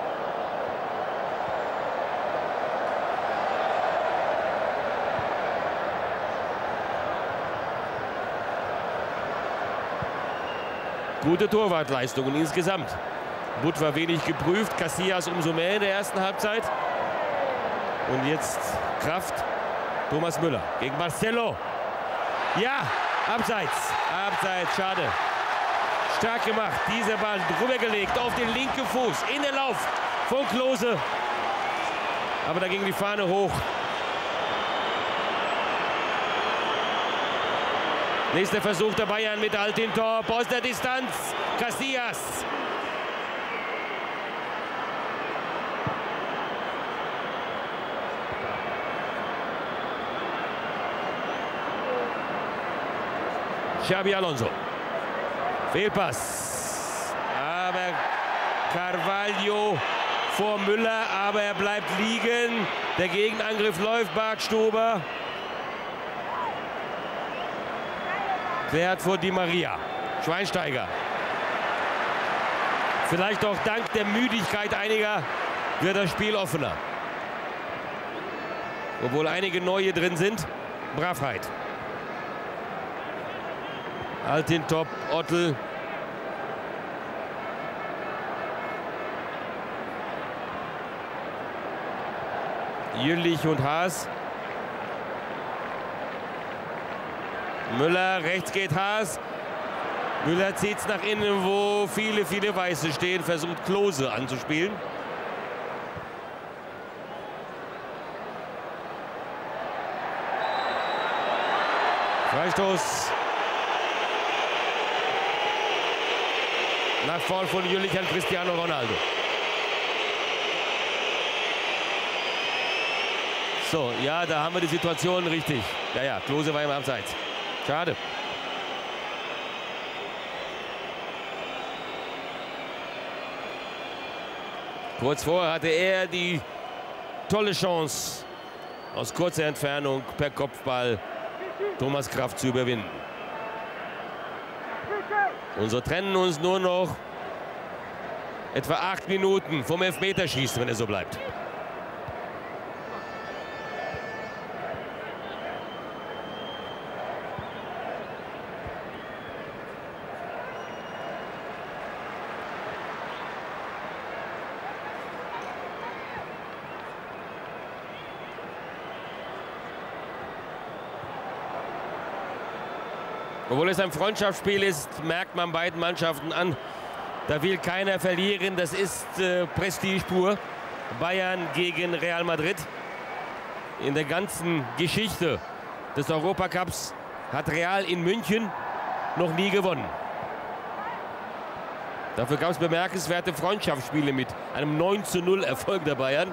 Gute Torwartleistungen insgesamt. Butt war wenig geprüft, Casillas umso mehr in der ersten Halbzeit. Und jetzt Kraft, Thomas Müller gegen Marcelo. Ja, abseits, abseits, schade. Stark gemacht, dieser Ball drüber gelegt auf den linken Fuß, in den Lauf von Klose. Aber da ging die Fahne hoch. Nächster Versuch der Bayern mit Altintop aus der Distanz, Casillas. Xabi Alonso. Fehlpass. Aber Carvalho vor Müller, aber er bleibt liegen. Der Gegenangriff läuft, Bartstuber. Klärt vor Di Maria. Schweinsteiger. Vielleicht auch dank der Müdigkeit einiger wird das Spiel offener. Obwohl einige neue drin sind. Bravheit. Altintop, Ottel. Jüllich und Haas. Müller, rechts geht Haas. Müller zieht es nach innen, wo viele, viele Weiße stehen, versucht Klose anzuspielen. Freistoß. Nach Foul von Jüllich an Cristiano Ronaldo. So, ja, da haben wir die Situation richtig. Ja, ja, Klose war im Abseits. Schade. Kurz vorher hatte er die tolle Chance, aus kurzer Entfernung per Kopfball Thomas Kraft zu überwinden. Und so trennen uns nur noch etwa acht Minuten vom Elfmeterschießen, wenn er so bleibt. Obwohl es ein Freundschaftsspiel ist, merkt man beiden Mannschaften an, da will keiner verlieren. Das ist äh, Prestige pur. Bayern gegen Real Madrid. In der ganzen Geschichte des Europacups hat Real in München noch nie gewonnen. Dafür gab es bemerkenswerte Freundschaftsspiele mit einem neun zu null Erfolg der Bayern.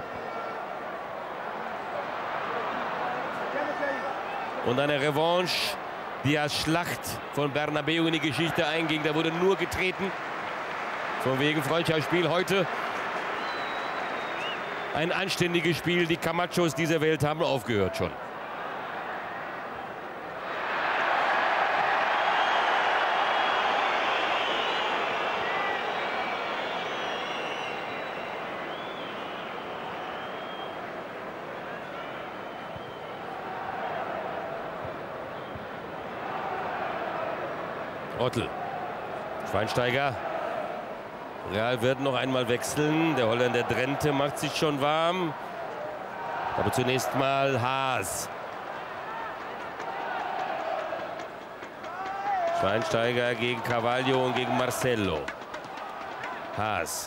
Und eine Revanche, die als Schlacht von Bernabeu in die Geschichte einging. Da wurde nur getreten. Von wegen Freundschaftsspiel. Heute ein anständiges Spiel. Die Camachos dieser Welt haben aufgehört schon. Ottl. Schweinsteiger. Real wird noch einmal wechseln. Der Holländer Drenthe macht sich schon warm. Aber zunächst mal Haas. Schweinsteiger gegen Carvalho und gegen Marcelo. Haas.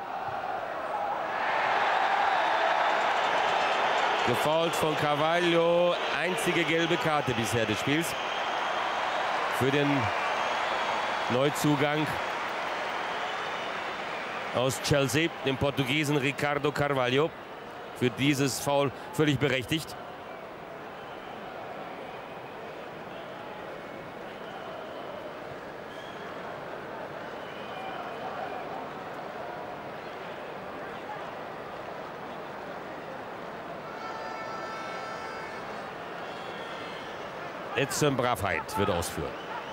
Gefoult von Carvalho. Einzige gelbe Karte bisher des Spiels. Für den Neuzugang aus Chelsea, dem Portugiesen Ricardo Carvalho. Für dieses Foul völlig berechtigt. Edson Bravheit wird ausführen.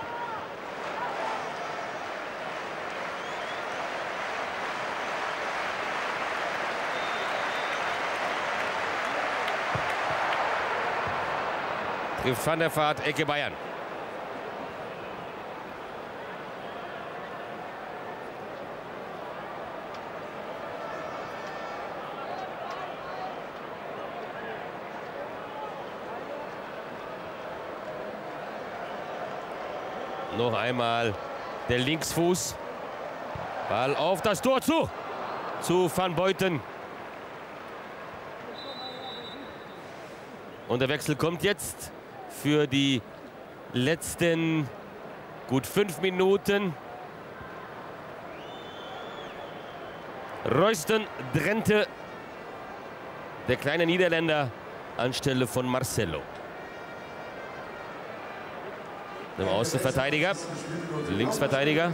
Van der Vaart, Ecke Bayern. Noch einmal der Linksfuß. Ball auf das Tor zu. Zu Van Beuten. Und der Wechsel kommt jetzt. Für die letzten gut fünf Minuten. Royston Drenthe, der kleine Niederländer, anstelle von Marcelo. Dem Außenverteidiger, Linksverteidiger.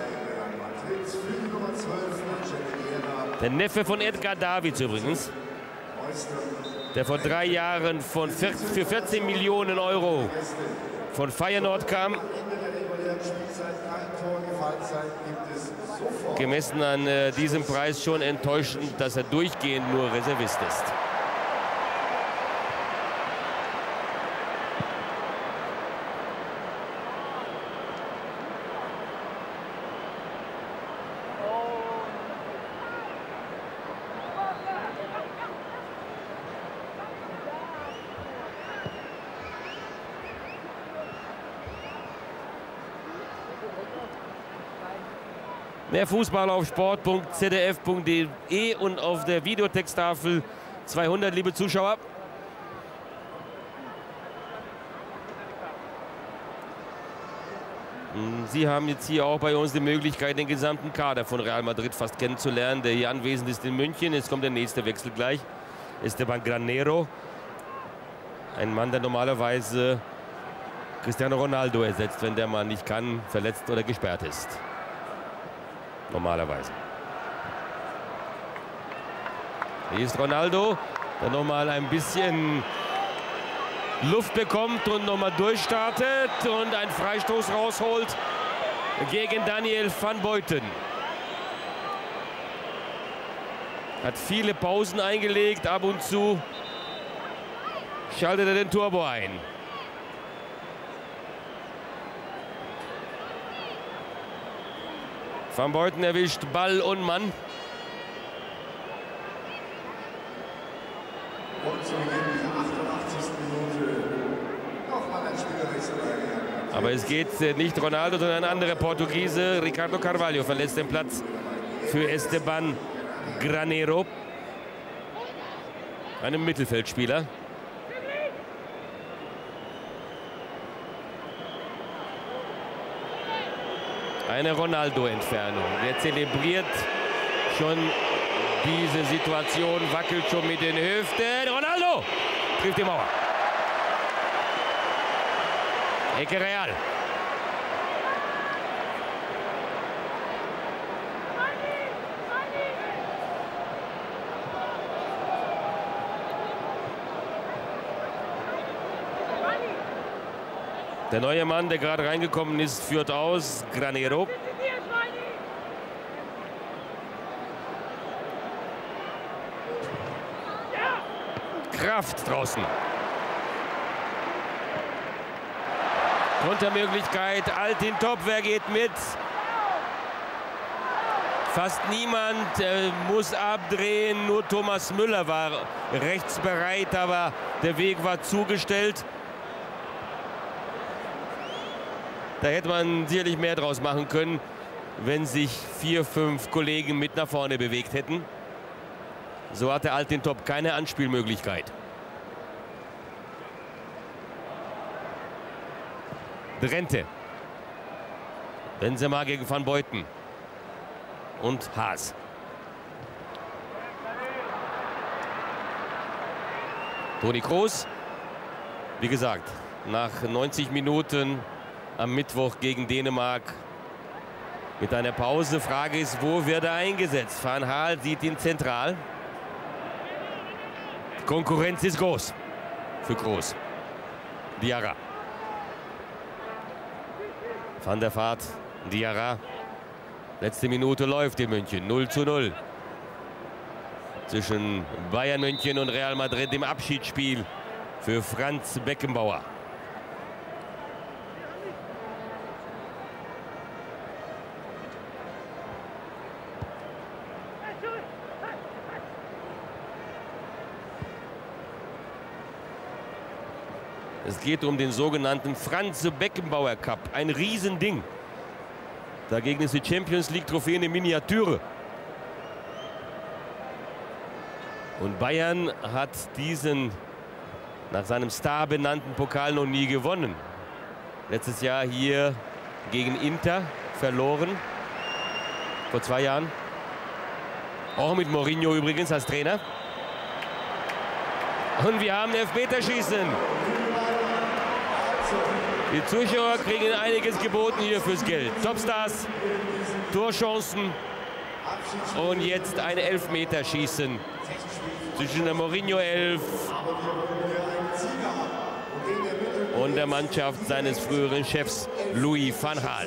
Der Neffe von Edgar Davids übrigens. Der vor drei Jahren von für vierzehn Millionen Euro von Feyenoord kam. Gemessen an äh, diesem Preis schon enttäuschend, dass er durchgehend nur Reservist ist. Mehr Fußball auf sport punkt z d f punkt d e und auf der Videotexttafel zweihundert, liebe Zuschauer. Sie haben jetzt hier auch bei uns die Möglichkeit, den gesamten Kader von Real Madrid fast kennenzulernen, der hier anwesend ist in München. Jetzt kommt der nächste Wechsel gleich. Esteban Granero. Ein Mann, der normalerweise Cristiano Ronaldo ersetzt, wenn der Mann nicht kann, verletzt oder gesperrt ist. Normalerweise. Hier ist Ronaldo, der nochmal ein bisschen Luft bekommt und nochmal durchstartet und einen Freistoß rausholt gegen Daniel van Buiten. Hat viele Pausen eingelegt, ab und zu schaltet er den Turbo ein. Van Buiten erwischt Ball und Mann. Und zu Beginn der achtundachtzigsten Minute nochmal ein Spielerwechsel. Aber es geht nicht Ronaldo, sondern ein anderer Portugiese. Ricardo Carvalho verlässt den Platz für Esteban Granero. Einem Mittelfeldspieler. Eine Ronaldo-Entfernung. Der zelebriert schon diese Situation, wackelt schon mit den Hüften. Ronaldo trifft die Mauer. Ecke Real. Der neue Mann, der gerade reingekommen ist, führt aus. Granero. Kraft draußen. Kontermöglichkeit. Altintop, wer geht mit? Fast niemand äh, muss abdrehen. Nur Thomas Müller war rechts bereit, aber der Weg war zugestellt. Da hätte man sicherlich mehr draus machen können, wenn sich vier, fünf Kollegen mit nach vorne bewegt hätten. So hatte Altintop keine Anspielmöglichkeit. Drenthe. Benzema gegen Van Buiten. Und Haas. Toni Kroos. Wie gesagt, nach neunzig Minuten am Mittwoch gegen Dänemark mit einer Pause. Frage ist, wo wird er eingesetzt? Van Gaal sieht ihn zentral. Konkurrenz ist groß für Kroos. Diarra. Van der Vaart, Diarra. Letzte Minute läuft in München. null zu null. Zwischen Bayern München und Real Madrid im Abschiedsspiel für Franz Beckenbauer. Es geht um den sogenannten Franz Beckenbauer Cup. Ein Riesending. Dagegen ist die Champions League Trophäe eine Miniature. Und Bayern hat diesen nach seinem Star benannten Pokal noch nie gewonnen. Letztes Jahr hier gegen Inter verloren. Vor zwei Jahren. Auch mit Mourinho übrigens als Trainer. Und wir haben Elfmeterschießen. Die Zuschauer kriegen einiges geboten hier fürs Geld. Topstars, Torchancen und jetzt ein Elfmeterschießen zwischen der Mourinho elf und der Mannschaft seines früheren Chefs Louis van Gaal.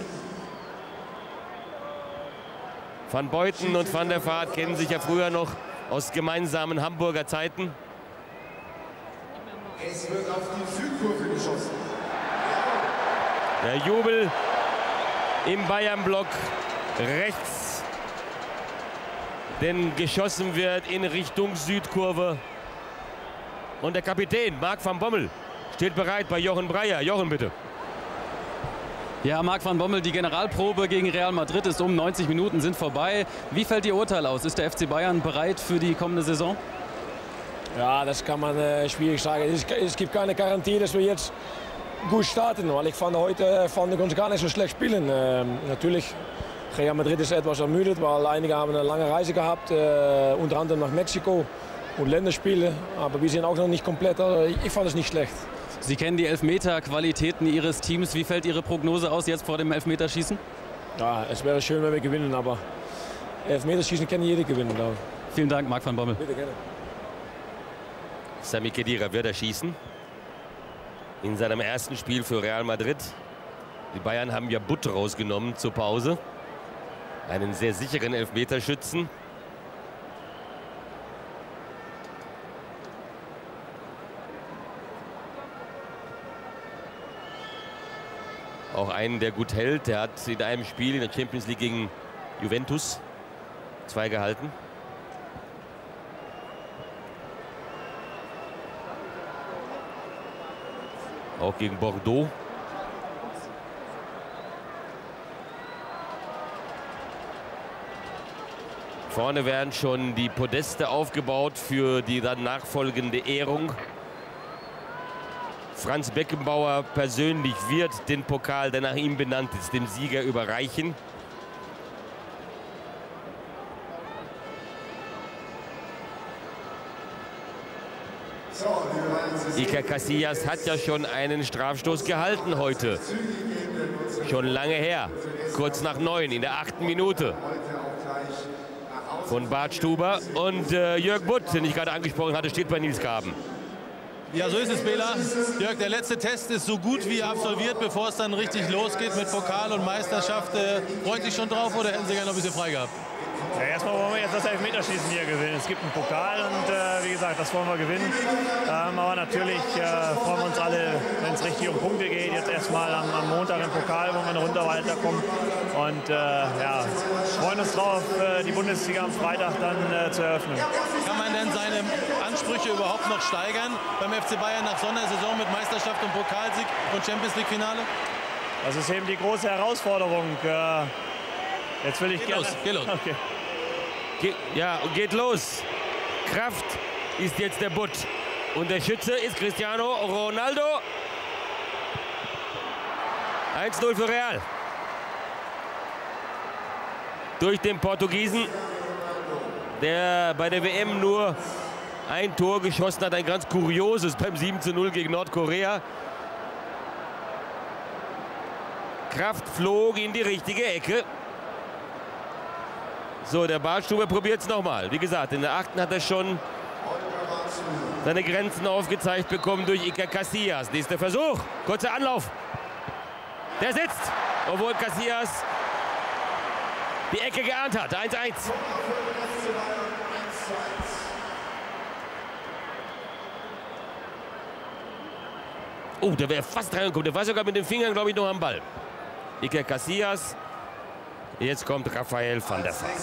Van Buiten und Van der Vaart kennen sich ja früher noch aus gemeinsamen Hamburger Zeiten. Es wird auf die Südkurve geschossen. Der Jubel im Bayern-Block rechts, denn geschossen wird in Richtung Südkurve. Und der Kapitän Marc van Bommel steht bereit bei Jochen Breyer. Jochen, bitte. Ja, Marc van Bommel, die Generalprobe gegen Real Madrid ist um, neunzig Minuten sind vorbei. Wie fällt Ihr Urteil aus? Ist der F C Bayern bereit für die kommende Saison? Ja, das kann man äh, schwierig sagen. Es, es gibt keine Garantie, dass wir jetzt gut starten. Weil ich fand heute fand ich uns gar nicht so schlecht spielen. Ähm, natürlich, Real Madrid ist etwas ermüdet, weil einige haben eine lange Reise gehabt, äh, unter anderem nach Mexiko und Länderspiele. Aber wir sind auch noch nicht komplett. Also ich fand es nicht schlecht. Sie kennen die Elfmeter-Qualitäten Ihres Teams. Wie fällt Ihre Prognose aus jetzt vor dem Elfmeterschießen? Ja, es wäre schön, wenn wir gewinnen, aber Elfmeterschießen kann jeder gewinnen, glaube ich. Vielen Dank, Marc van Bommel. Bitte, gerne. Sami Khedira wird er schießen. In seinem ersten Spiel für Real Madrid. Die Bayern haben ja Butt rausgenommen zur Pause. Einen sehr sicheren Elfmeterschützen. Auch einen, der gut hält. Der hat in einem Spiel in der Champions League gegen Juventus zwei gehalten. Auch gegen Bordeaux. Vorne werden schon die Podeste aufgebaut für die dann nachfolgende Ehrung. Franz Beckenbauer persönlich wird den Pokal, der nach ihm benannt ist, dem Sieger überreichen. Iker Casillas hat ja schon einen Strafstoß gehalten heute. Schon lange her. Kurz nach neun in der achten Minute. Von Bart Stuber und äh, Jörg Butt, den ich gerade angesprochen hatte, steht bei Nils Graben. Ja, so ist es, Bela. Jörg, der letzte Test ist so gut wie absolviert, bevor es dann richtig losgeht mit Pokal und Meisterschaft. Äh, freut sich schon drauf oder hätten Sie gerne noch ein bisschen frei gehabt? Ja, erstmal wollen wir jetzt das Elfmeterschießen hier gewinnen. Es gibt einen Pokal und äh, wie gesagt, das wollen wir gewinnen. Ähm, aber natürlich äh, freuen wir uns alle, wenn es richtig um Punkte geht. Jetzt erstmal am, am Montag im Pokal, wo wir eine Runde weiterkommen. Und äh, ja, freuen uns drauf, äh, die Bundesliga am Freitag dann äh, zu eröffnen. Kann man denn seine Ansprüche überhaupt noch steigern beim F C Bayern nach so einer Saison mit Meisterschaft und Pokalsieg und Champions League Finale? Das ist eben die große Herausforderung. Äh, jetzt will ich geht gerne... los, geht los. Okay. Ge ja, geht los. Kraft ist jetzt der Butt. Und der Schütze ist Cristiano Ronaldo. eins null für Real. Durch den Portugiesen, der bei der W M nur ein Tor geschossen hat. Ein ganz kurioses beim sieben zu null gegen Nordkorea. Kraft flog in die richtige Ecke. So, der Bartstube probiert es nochmal. Wie gesagt, in der achten hat er schon seine Grenzen aufgezeigt bekommen durch Iker Casillas. Nächster Versuch. Kurzer Anlauf. Der sitzt. Obwohl Casillas die Ecke geahnt hat. eins eins. Oh, der wäre fast reingekommen. Der war sogar mit den Fingern, glaube ich, noch am Ball. Iker Casillas. Jetzt kommt Rafael van der Vaart.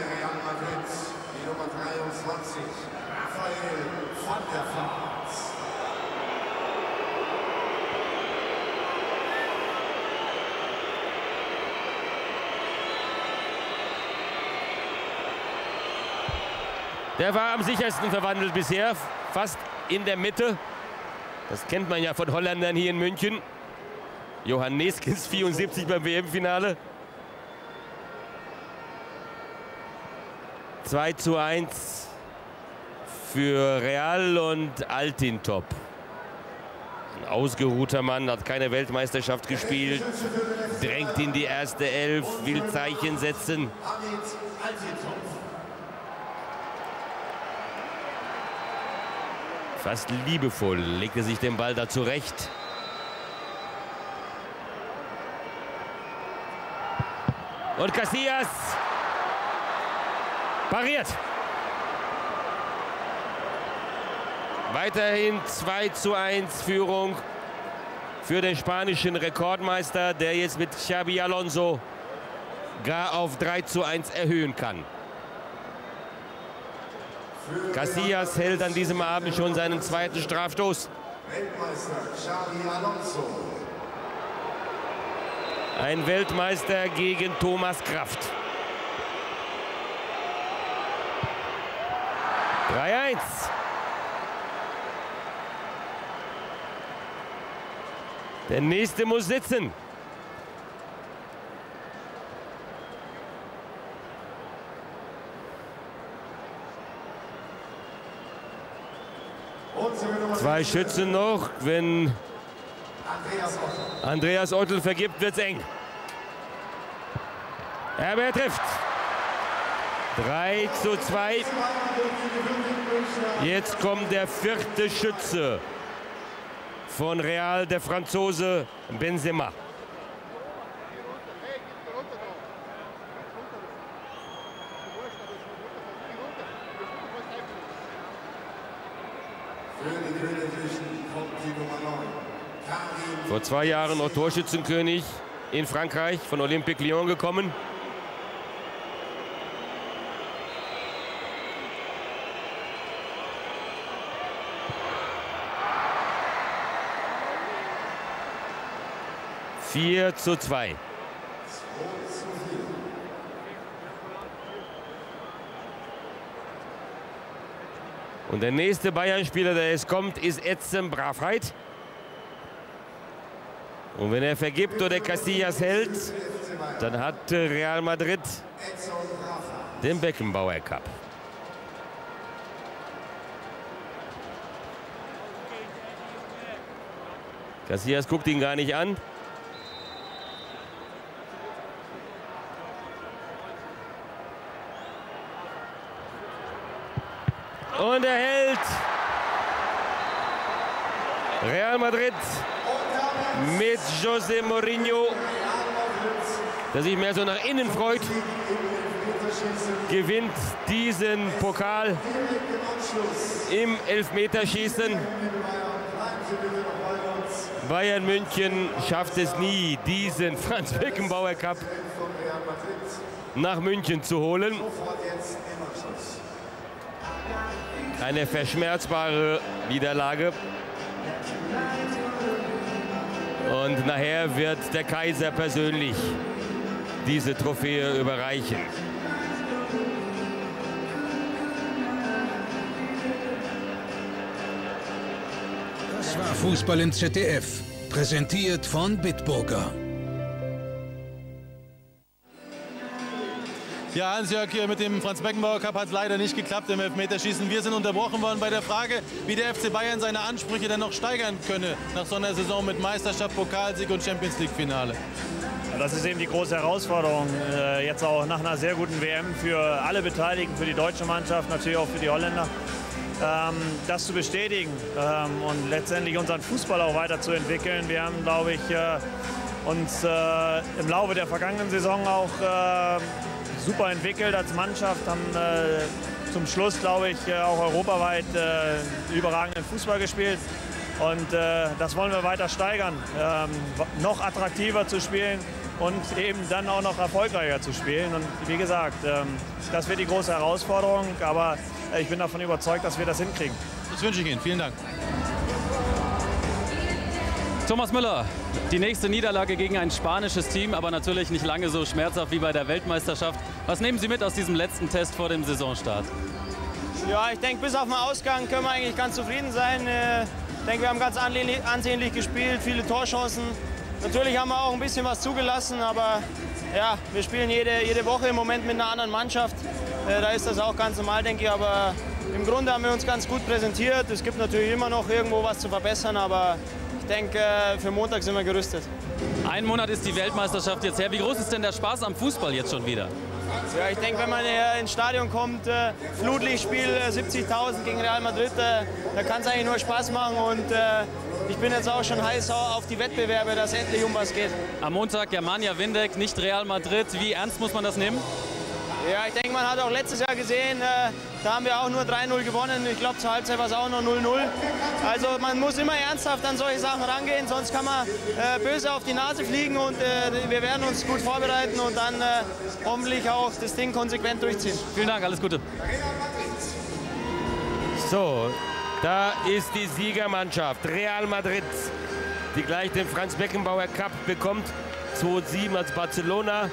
Der war am sichersten verwandelt bisher, fast in der Mitte. Das kennt man ja von Holländern hier in München. Johan Neeskens, vierundsiebzig beim W M-Finale. zwei zu eins für Real und Altintop. Ein ausgeruhter Mann, hat keine Weltmeisterschaft gespielt, drängt in die erste Elf, will Zeichen setzen. Fast liebevoll legt er sich den Ball da zurecht. Und Casillas pariert. Weiterhin zwei zu eins Führung für den spanischen Rekordmeister, der jetzt mit Xabi Alonso gar auf drei zu eins erhöhen kann. Casillas hält an diesem Abend schon seinen zweiten Strafstoß. Weltmeister Xabi Alonso. Ein Weltmeister gegen Thomas Kraft. drei eins. Der nächste muss sitzen. Zwei Schützen noch. Wenn Andreas Ottel vergibt, wird es eng. Aber er trifft. drei zu zwei. Jetzt kommt der vierte Schütze von Real, der Franzose Benzema. Vor zwei Jahren auch Torschützenkönig in Frankreich, von Olympique Lyon gekommen. vier zu zwei. Und der nächste Bayern-Spieler, der es kommt, ist Edson Bravheit. Und wenn er vergibt oder Casillas hält, dann hat Real Madrid den Beckenbauer Cup. Casillas guckt ihn gar nicht an. Und er hält. Real Madrid mit José Mourinho, der sich mehr so nach innen freut, gewinnt diesen Pokal im Elfmeterschießen. Bayern München schafft es nie, diesen Franz Beckenbauer Cup nach München zu holen. Eine verschmerzbare Niederlage. Und nachher wird der Kaiser persönlich diese Trophäe überreichen. Das war Fußball im Z D F, präsentiert von Bitburger. Ja, Hans-Jörg, hier mit dem Franz Beckenbauer Cup hat es leider nicht geklappt im Elfmeterschießen. Wir sind unterbrochen worden bei der Frage, wie der F C Bayern seine Ansprüche dann noch steigern könne nach so einer Saison mit Meisterschaft, Pokalsieg und Champions League Finale. Ja, das ist eben die große Herausforderung, äh, jetzt auch nach einer sehr guten W M für alle Beteiligten, für die deutsche Mannschaft, natürlich auch für die Holländer, ähm, das zu bestätigen ähm, und letztendlich unseren Fußball auch weiterzuentwickeln. Wir haben, glaube ich, äh, uns äh, im Laufe der vergangenen Saison auch äh, super entwickelt als Mannschaft, haben äh, zum Schluss, glaube ich, äh, auch europaweit äh, überragenden Fußball gespielt. Und äh, das wollen wir weiter steigern, ähm, noch attraktiver zu spielen und eben dann auch noch erfolgreicher zu spielen. Und wie gesagt, ähm, das wird die große Herausforderung, aber äh, ich bin davon überzeugt, dass wir das hinkriegen. Das wünsche ich Ihnen. Vielen Dank. Thomas Müller, die nächste Niederlage gegen ein spanisches Team, aber natürlich nicht lange so schmerzhaft wie bei der Weltmeisterschaft. Was nehmen Sie mit aus diesem letzten Test vor dem Saisonstart? Ja, ich denke, bis auf den Ausgang können wir eigentlich ganz zufrieden sein. Ich denke, wir haben ganz ansehnlich gespielt, viele Torchancen. Natürlich haben wir auch ein bisschen was zugelassen, aber ja, wir spielen jede, jede Woche im Moment mit einer anderen Mannschaft. Da ist das auch ganz normal, denke ich, aber im Grunde haben wir uns ganz gut präsentiert. Es gibt natürlich immer noch irgendwo was zu verbessern, aber ich denke, für Montag sind wir gerüstet. Ein Monat ist die Weltmeisterschaft jetzt her. Wie groß ist denn der Spaß am Fußball jetzt schon wieder? Ja, ich denke, wenn man hier ins Stadion kommt, äh, Flutlichtspiel, äh, siebzigtausend gegen Real Madrid, äh, da kann es eigentlich nur Spaß machen. Und äh, ich bin jetzt auch schon heiß auf die Wettbewerbe, dass endlich um was geht. Am Montag Germania Windeck, nicht Real Madrid. Wie ernst muss man das nehmen? Ja, ich denke, man hat auch letztes Jahr gesehen, äh, da haben wir auch nur drei null gewonnen. Ich glaube, zur Halbzeit war es auch noch null null. Also man muss immer ernsthaft an solche Sachen rangehen, sonst kann man äh, böse auf die Nase fliegen. Und äh, wir werden uns gut vorbereiten und dann äh, hoffentlich auch das Ding konsequent durchziehen. Vielen Dank, alles Gute. So, da ist die Siegermannschaft Real Madrid, die gleich den Franz Beckenbauer Cup bekommt. zweitausendsieben als Barcelona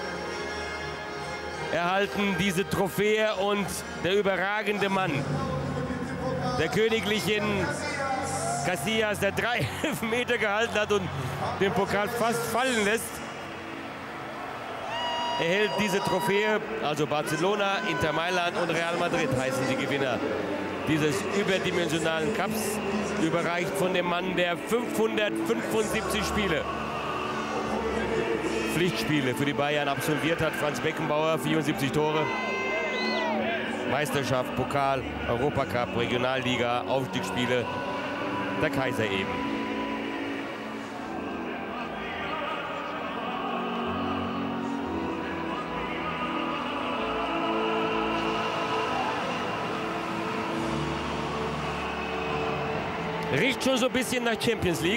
erhalten diese Trophäe und der überragende Mann, der königlichen Casillas, der drei Elfmeter gehalten hat und den Pokal fast fallen lässt, erhält diese Trophäe. Also Barcelona, Inter Mailand und Real Madrid heißen die Gewinner dieses überdimensionalen Cups, überreicht von dem Mann, der fünfhundertfünfundsiebzig Spiele, Pflichtspiele für die Bayern absolviert hat. Franz Beckenbauer, vierundsiebzig Tore. Meisterschaft, Pokal, Europacup, Regionalliga, Aufstiegsspiele. Der Kaiser eben. Riecht schon so ein bisschen nach Champions League.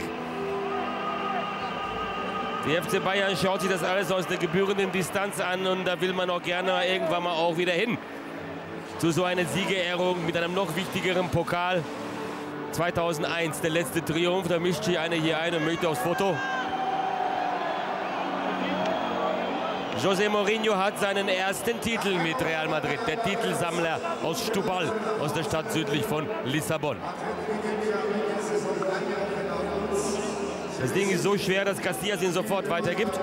Die F C Bayern schaut sich das alles aus der gebührenden Distanz an und da will man auch gerne irgendwann mal auch wieder hin. Zu so einer Siegerehrung mit einem noch wichtigeren Pokal. zweitausendeins, der letzte Triumph. Da mischt sich einer hier ein und möchte aufs Foto. José Mourinho hat seinen ersten Titel mit Real Madrid. Der Titelsammler aus Stubal, aus der Stadt südlich von Lissabon. Das Ding ist so schwer, dass Casillas ihn sofort weitergibt.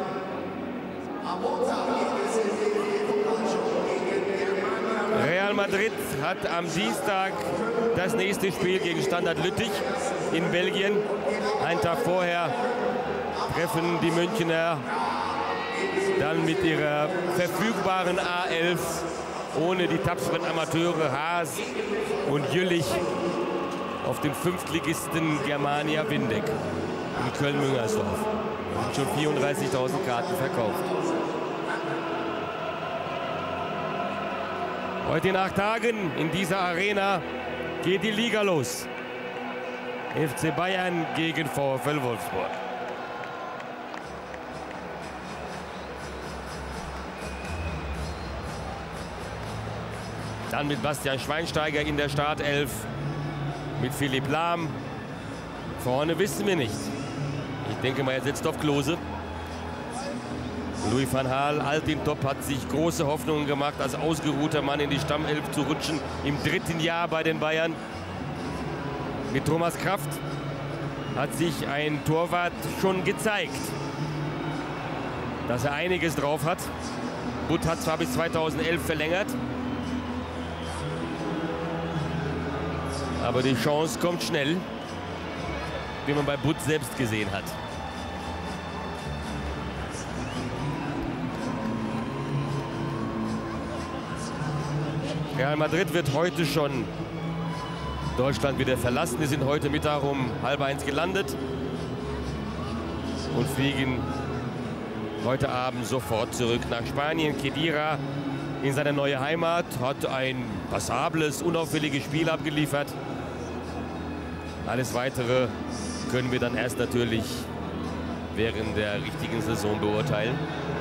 Real Madrid hat am Dienstag das nächste Spiel gegen Standard Lüttich in Belgien. Einen Tag vorher treffen die Münchner dann mit ihrer verfügbaren A elf ohne die tapferen Amateure Haas und Jüllich auf den Fünftligisten Germania Windeck in Köln-Müngersdorf. Es sind schon vierunddreißigtausend Karten verkauft. Heute in acht Tagen in dieser Arena geht die Liga los. F C Bayern gegen VfL Wolfsburg. Dann mit Bastian Schweinsteiger in der Startelf, mit Philipp Lahm. Vorne wissen wir nicht. Ich denke mal, er setzt auf Klose. Louis van Gaal, alt im Top, hat sich große Hoffnungen gemacht, als ausgeruhter Mann in die Stammelf zu rutschen. Im dritten Jahr bei den Bayern. Mit Thomas Kraft hat sich ein Torwart schon gezeigt, dass er einiges drauf hat. Butt hat zwar bis zweitausendelf verlängert, aber die Chance kommt schnell, wie man bei Butt selbst gesehen hat. Real Madrid wird heute schon Deutschland wieder verlassen. Wir sind heute Mittag um halb eins gelandet und fliegen heute Abend sofort zurück nach Spanien. Khedira in seine neue Heimat hat ein passables, unauffälliges Spiel abgeliefert. Alles Weitere können wir dann erst natürlich während der richtigen Saison beurteilen.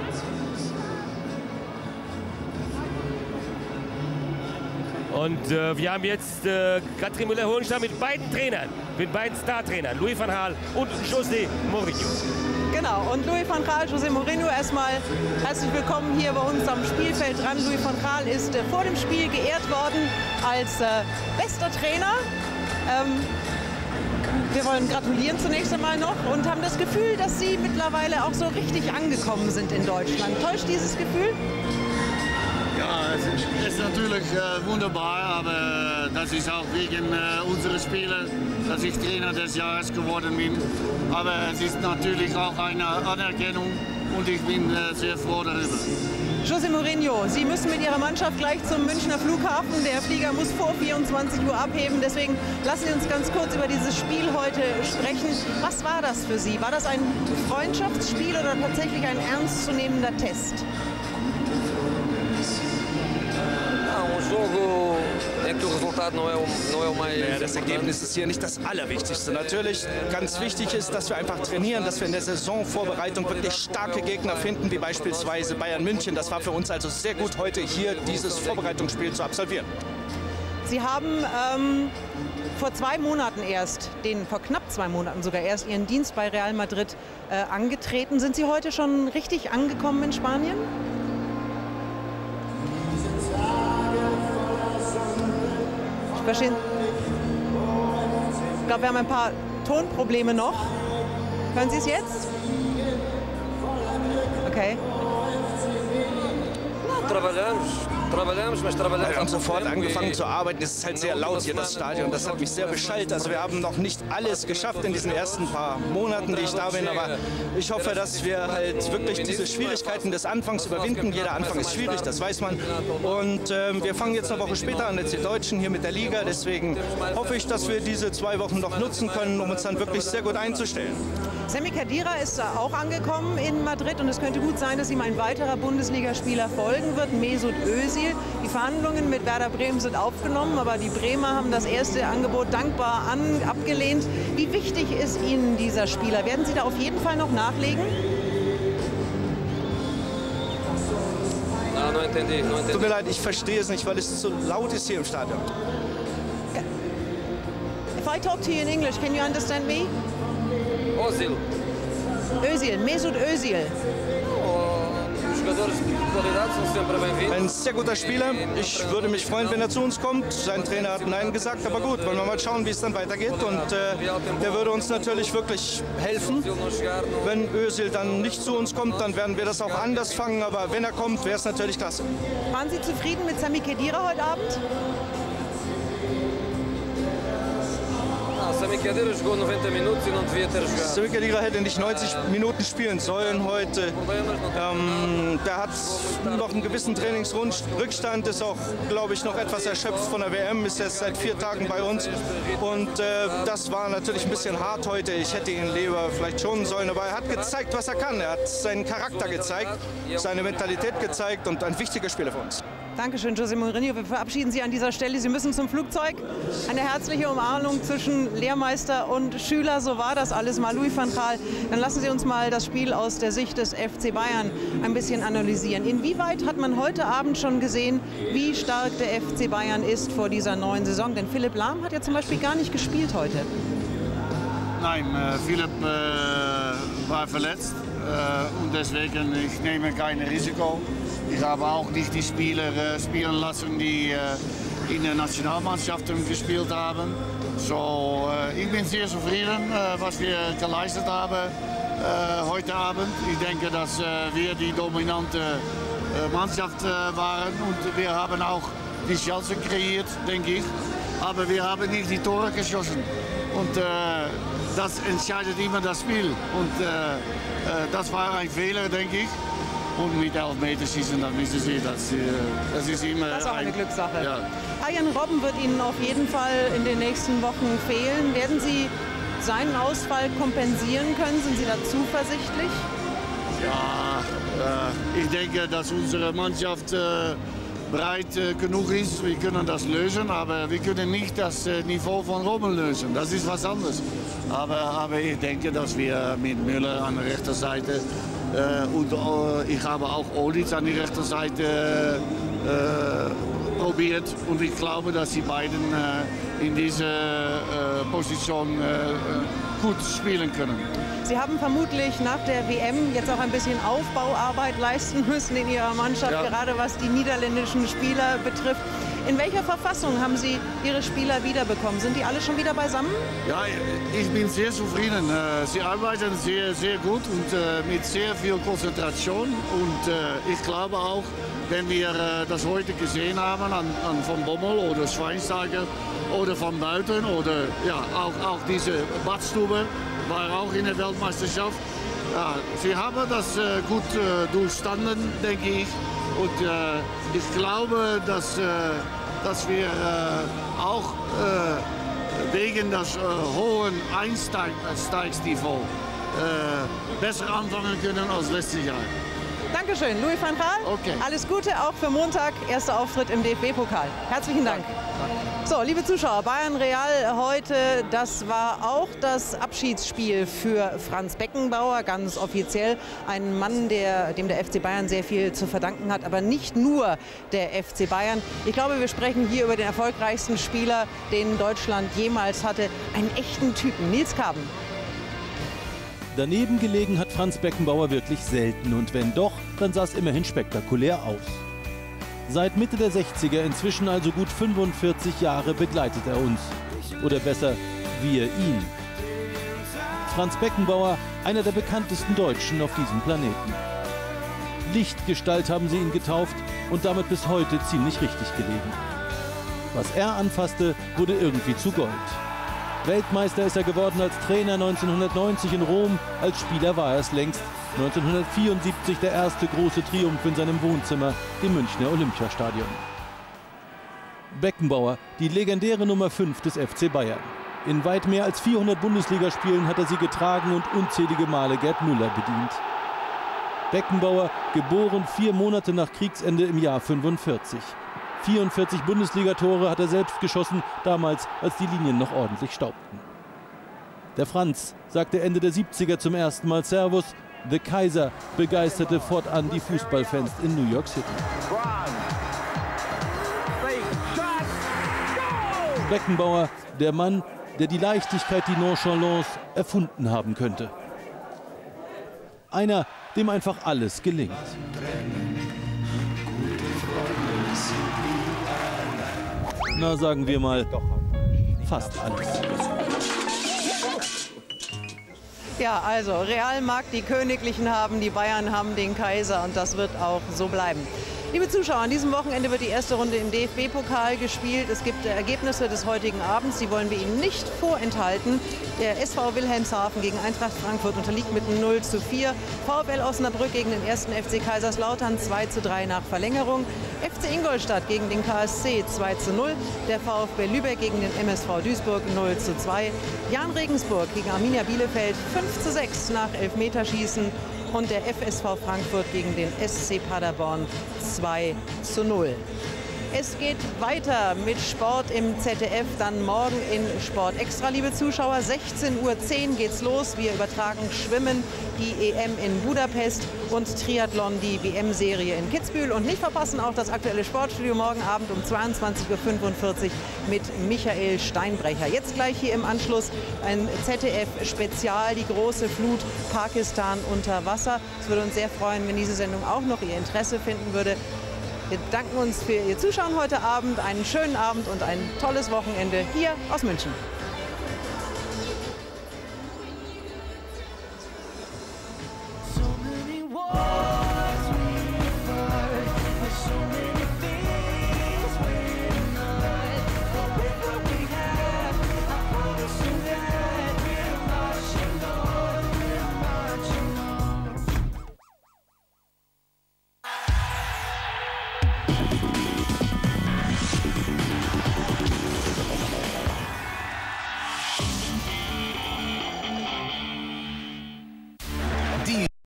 Und äh, wir haben jetzt äh, Katrin Müller-Hohenstein mit beiden Trainern, mit beiden Star-Trainern, Louis van Gaal und José Mourinho. Genau, und Louis van Gaal, José Mourinho, erstmal herzlich willkommen hier bei uns am Spielfeld dran. Louis van Gaal ist äh, vor dem Spiel geehrt worden als äh, bester Trainer. Ähm, wir wollen gratulieren zunächst einmal noch und haben das Gefühl, dass Sie mittlerweile auch so richtig angekommen sind in Deutschland. Täuscht dieses Gefühl? Ja, es ist natürlich äh, wunderbar, aber das ist auch wegen äh, unserer Spieler, dass ich Trainer des Jahres geworden bin. Aber es ist natürlich auch eine Anerkennung und ich bin äh, sehr froh darüber. José Mourinho, Sie müssen mit Ihrer Mannschaft gleich zum Münchner Flughafen. Der Flieger muss vor vierundzwanzig Uhr abheben. Deswegen lassen Sie uns ganz kurz über dieses Spiel heute sprechen. Was war das für Sie? War das ein Freundschaftsspiel oder tatsächlich ein ernstzunehmender Test? Ja, das Ergebnis ist hier nicht das Allerwichtigste. Natürlich ganz wichtig ist, dass wir einfach trainieren, dass wir in der Saisonvorbereitung wirklich starke Gegner finden, wie beispielsweise Bayern München. Das war für uns also sehr gut, heute hier dieses Vorbereitungsspiel zu absolvieren. Sie haben ähm, vor zwei Monaten erst, den, vor knapp zwei Monaten sogar erst, Ihren Dienst bei Real Madrid äh, angetreten. Sind Sie heute schon richtig angekommen in Spanien? Ich verstehe. Ich glaube, wir haben ein paar Tonprobleme noch. Hören Sie es jetzt? Okay. Wir haben sofort angefangen zu arbeiten. Es ist halt sehr laut hier, das Stadion. Das hat mich sehr beschallt. Also wir haben noch nicht alles geschafft in diesen ersten paar Monaten, die ich da bin. Aber ich hoffe, dass wir halt wirklich diese Schwierigkeiten des Anfangs überwinden. Jeder Anfang ist schwierig, das weiß man. Und äh, wir fangen jetzt eine Woche später an als die Deutschen hier mit der Liga. Deswegen hoffe ich, dass wir diese zwei Wochen noch nutzen können, um uns dann wirklich sehr gut einzustellen. Sami Khedira ist auch angekommen in Madrid und es könnte gut sein, dass ihm ein weiterer Bundesligaspieler folgen wird, Mesut Özil. Die Verhandlungen mit Werder Bremen sind aufgenommen, aber die Bremer haben das erste Angebot dankbar an, abgelehnt. Wie wichtig ist Ihnen dieser Spieler? Werden Sie da auf jeden Fall noch nachlegen? Tut mir leid, ich verstehe es nicht, weil es so laut ist hier im Stadion. If I talk to you in English, can you understand me? Özil. Özil, Mesut Özil. Ein sehr guter Spieler. Ich würde mich freuen, wenn er zu uns kommt. Sein Trainer hat Nein gesagt, aber gut, wollen wir mal schauen, wie es dann weitergeht. Und äh, der würde uns natürlich wirklich helfen. Wenn Özil dann nicht zu uns kommt, dann werden wir das auch anders fangen. Aber wenn er kommt, wäre es natürlich klasse. Waren Sie zufrieden mit Sami Khedira heute Abend? Sami Khedira hätte nicht neunzig Minuten spielen sollen heute. Ähm, der hat noch einen gewissen Trainingsrückstand, ist auch, glaube ich, noch etwas erschöpft von der W M, ist jetzt seit vier Tagen bei uns. Und äh, das war natürlich ein bisschen hart heute. Ich hätte ihn lieber vielleicht schonen sollen, aber er hat gezeigt, was er kann. Er hat seinen Charakter gezeigt, seine Mentalität gezeigt und ein wichtiger Spieler für uns. Dankeschön, José Mourinho. Wir verabschieden Sie an dieser Stelle. Sie müssen zum Flugzeug. Eine herzliche Umarmung zwischen Lehrmeister und Schüler. So war das alles mal. Louis van Gaal, dann lassen Sie uns mal das Spiel aus der Sicht des F C Bayern ein bisschen analysieren. Inwieweit hat man heute Abend schon gesehen, wie stark der F C Bayern ist vor dieser neuen Saison? Denn Philipp Lahm hat ja zum Beispiel gar nicht gespielt heute. Nein, äh, Philipp äh, war verletzt äh, und deswegen ich nehme kein Risiko. Ich habe auch nicht die Spieler äh, spielen lassen, die äh, in den Nationalmannschaften gespielt haben. So, äh, ich bin sehr zufrieden, äh, was wir geleistet haben äh, heute Abend. Ich denke, dass äh, wir die dominante äh, Mannschaft äh, waren und wir haben auch die Chancen kreiert, denke ich. Aber wir haben nicht die Tore geschossen. Und äh, das entscheidet immer das Spiel. Und äh, äh, das war ein Fehler, denke ich. Und mit Elfmeterschießen, dann wissen Sie, dass, äh, das ist immer das ist auch eine ein, Glückssache. Ja. Arjen Robben wird Ihnen auf jeden Fall in den nächsten Wochen fehlen. Werden Sie seinen Ausfall kompensieren können? Sind Sie da zuversichtlich? Ja, äh, ich denke, dass unsere Mannschaft äh, breit äh, genug ist. Wir können das lösen, aber wir können nicht das äh, Niveau von Robben lösen. Das ist was anderes. Aber, aber ich denke, dass wir mit Müller an der rechten Seite äh, und äh, ich habe auch Olic an der rechten Seite äh, probiert. Und ich glaube, dass die beiden äh, in dieser äh, Position äh, gut spielen können. Sie haben vermutlich nach der W M jetzt auch ein bisschen Aufbauarbeit leisten müssen in Ihrer Mannschaft, ja. Gerade was die niederländischen Spieler betrifft. In welcher Verfassung haben Sie Ihre Spieler wiederbekommen? Sind die alle schon wieder beisammen? Ja, ich bin sehr zufrieden. Sie arbeiten sehr, sehr gut und mit sehr viel Konzentration. Und ich glaube auch, wenn wir das heute gesehen haben an, an Van Bommel oder Schweinsteiger oder Van Buiten oder ja, auch, auch diese Badstube, war auch in der Weltmeisterschaft. Ja, sie haben das äh, gut äh, durchstanden, denke ich. Und äh, ich glaube, dass, äh, dass wir äh, auch äh, wegen des äh, hohen Einsteigsniveau äh, besser anfangen können als letztes Jahr. Dankeschön, Louis van Gaal. Okay. Alles Gute auch für Montag, erster Auftritt im D F B-Pokal. Herzlichen Dank. So, liebe Zuschauer, Bayern-Real heute, das war auch das Abschiedsspiel für Franz Beckenbauer, ganz offiziell. Ein Mann, der, dem der F C Bayern sehr viel zu verdanken hat, aber nicht nur der F C Bayern. Ich glaube, wir sprechen hier über den erfolgreichsten Spieler, den Deutschland jemals hatte. Einen echten Typen, Nils Kaben. Daneben gelegen hat Franz Beckenbauer wirklich selten und wenn doch, dann sah es immerhin spektakulär aus. Seit Mitte der sechziger, inzwischen also gut fünfundvierzig Jahre, begleitet er uns. Oder besser, wir ihn. Franz Beckenbauer, einer der bekanntesten Deutschen auf diesem Planeten. Lichtgestalt haben sie ihn getauft und damit bis heute ziemlich richtig gelegen. Was er anfasste, wurde irgendwie zu Gold. Weltmeister ist er geworden als Trainer neunzehnhundertneunzig in Rom, als Spieler war er es längst. neunzehnhundertvierundsiebzig der erste große Triumph in seinem Wohnzimmer, dem Münchner Olympiastadion. Beckenbauer, die legendäre Nummer fünf des F C Bayern. In weit mehr als vierhundert Bundesligaspielen hat er sie getragen und unzählige Male Gerd Müller bedient. Beckenbauer, geboren vier Monate nach Kriegsende im Jahr fünfundvierzig. vierundvierzig Bundesligatore hat er selbst geschossen, damals, als die Linien noch ordentlich staubten. Der Franz sagte Ende der siebziger zum ersten Mal Servus. The Kaiser begeisterte fortan die Fußballfans in New York City. Beckenbauer, der Mann, der die Leichtigkeit, die Nonchalance erfunden haben könnte. Einer, dem einfach alles gelingt. Na, sagen wir mal, fast alles. Ja, also Real mag die Königlichen haben, die Bayern haben den Kaiser und das wird auch so bleiben. Liebe Zuschauer, an diesem Wochenende wird die erste Runde im D F B-Pokal gespielt. Es gibt Ergebnisse des heutigen Abends, die wollen wir Ihnen nicht vorenthalten. Der S V Wilhelmshaven gegen Eintracht Frankfurt unterliegt mit null zu vier. VfL Osnabrück gegen den ersten F C Kaiserslautern zwei zu drei nach Verlängerung. F C Ingolstadt gegen den K S C zwei zu null. Der VfB Lübeck gegen den M S V Duisburg null zu zwei. Jahn Regensburg gegen Arminia Bielefeld fünf zu sechs nach Elfmeterschießen. Und der F S V Frankfurt gegen den S C Paderborn zwei zu null. Es geht weiter mit Sport im Z D F, dann morgen in Sport Extra, liebe Zuschauer. sechzehn Uhr zehn geht's los. Wir übertragen Schwimmen, die E M in Budapest und Triathlon, die W M-Serie in Kitzbühel. Und nicht verpassen auch das aktuelle Sportstudio morgen Abend um zweiundzwanzig Uhr fünfundvierzig mit Michael Steinbrecher. Jetzt gleich hier im Anschluss ein Z D F-Spezial, die große Flut, Pakistan unter Wasser. Es würde uns sehr freuen, wenn diese Sendung auch noch Ihr Interesse finden würde. Wir danken uns für Ihr Zuschauen heute Abend. Einen schönen Abend und ein tolles Wochenende hier aus München.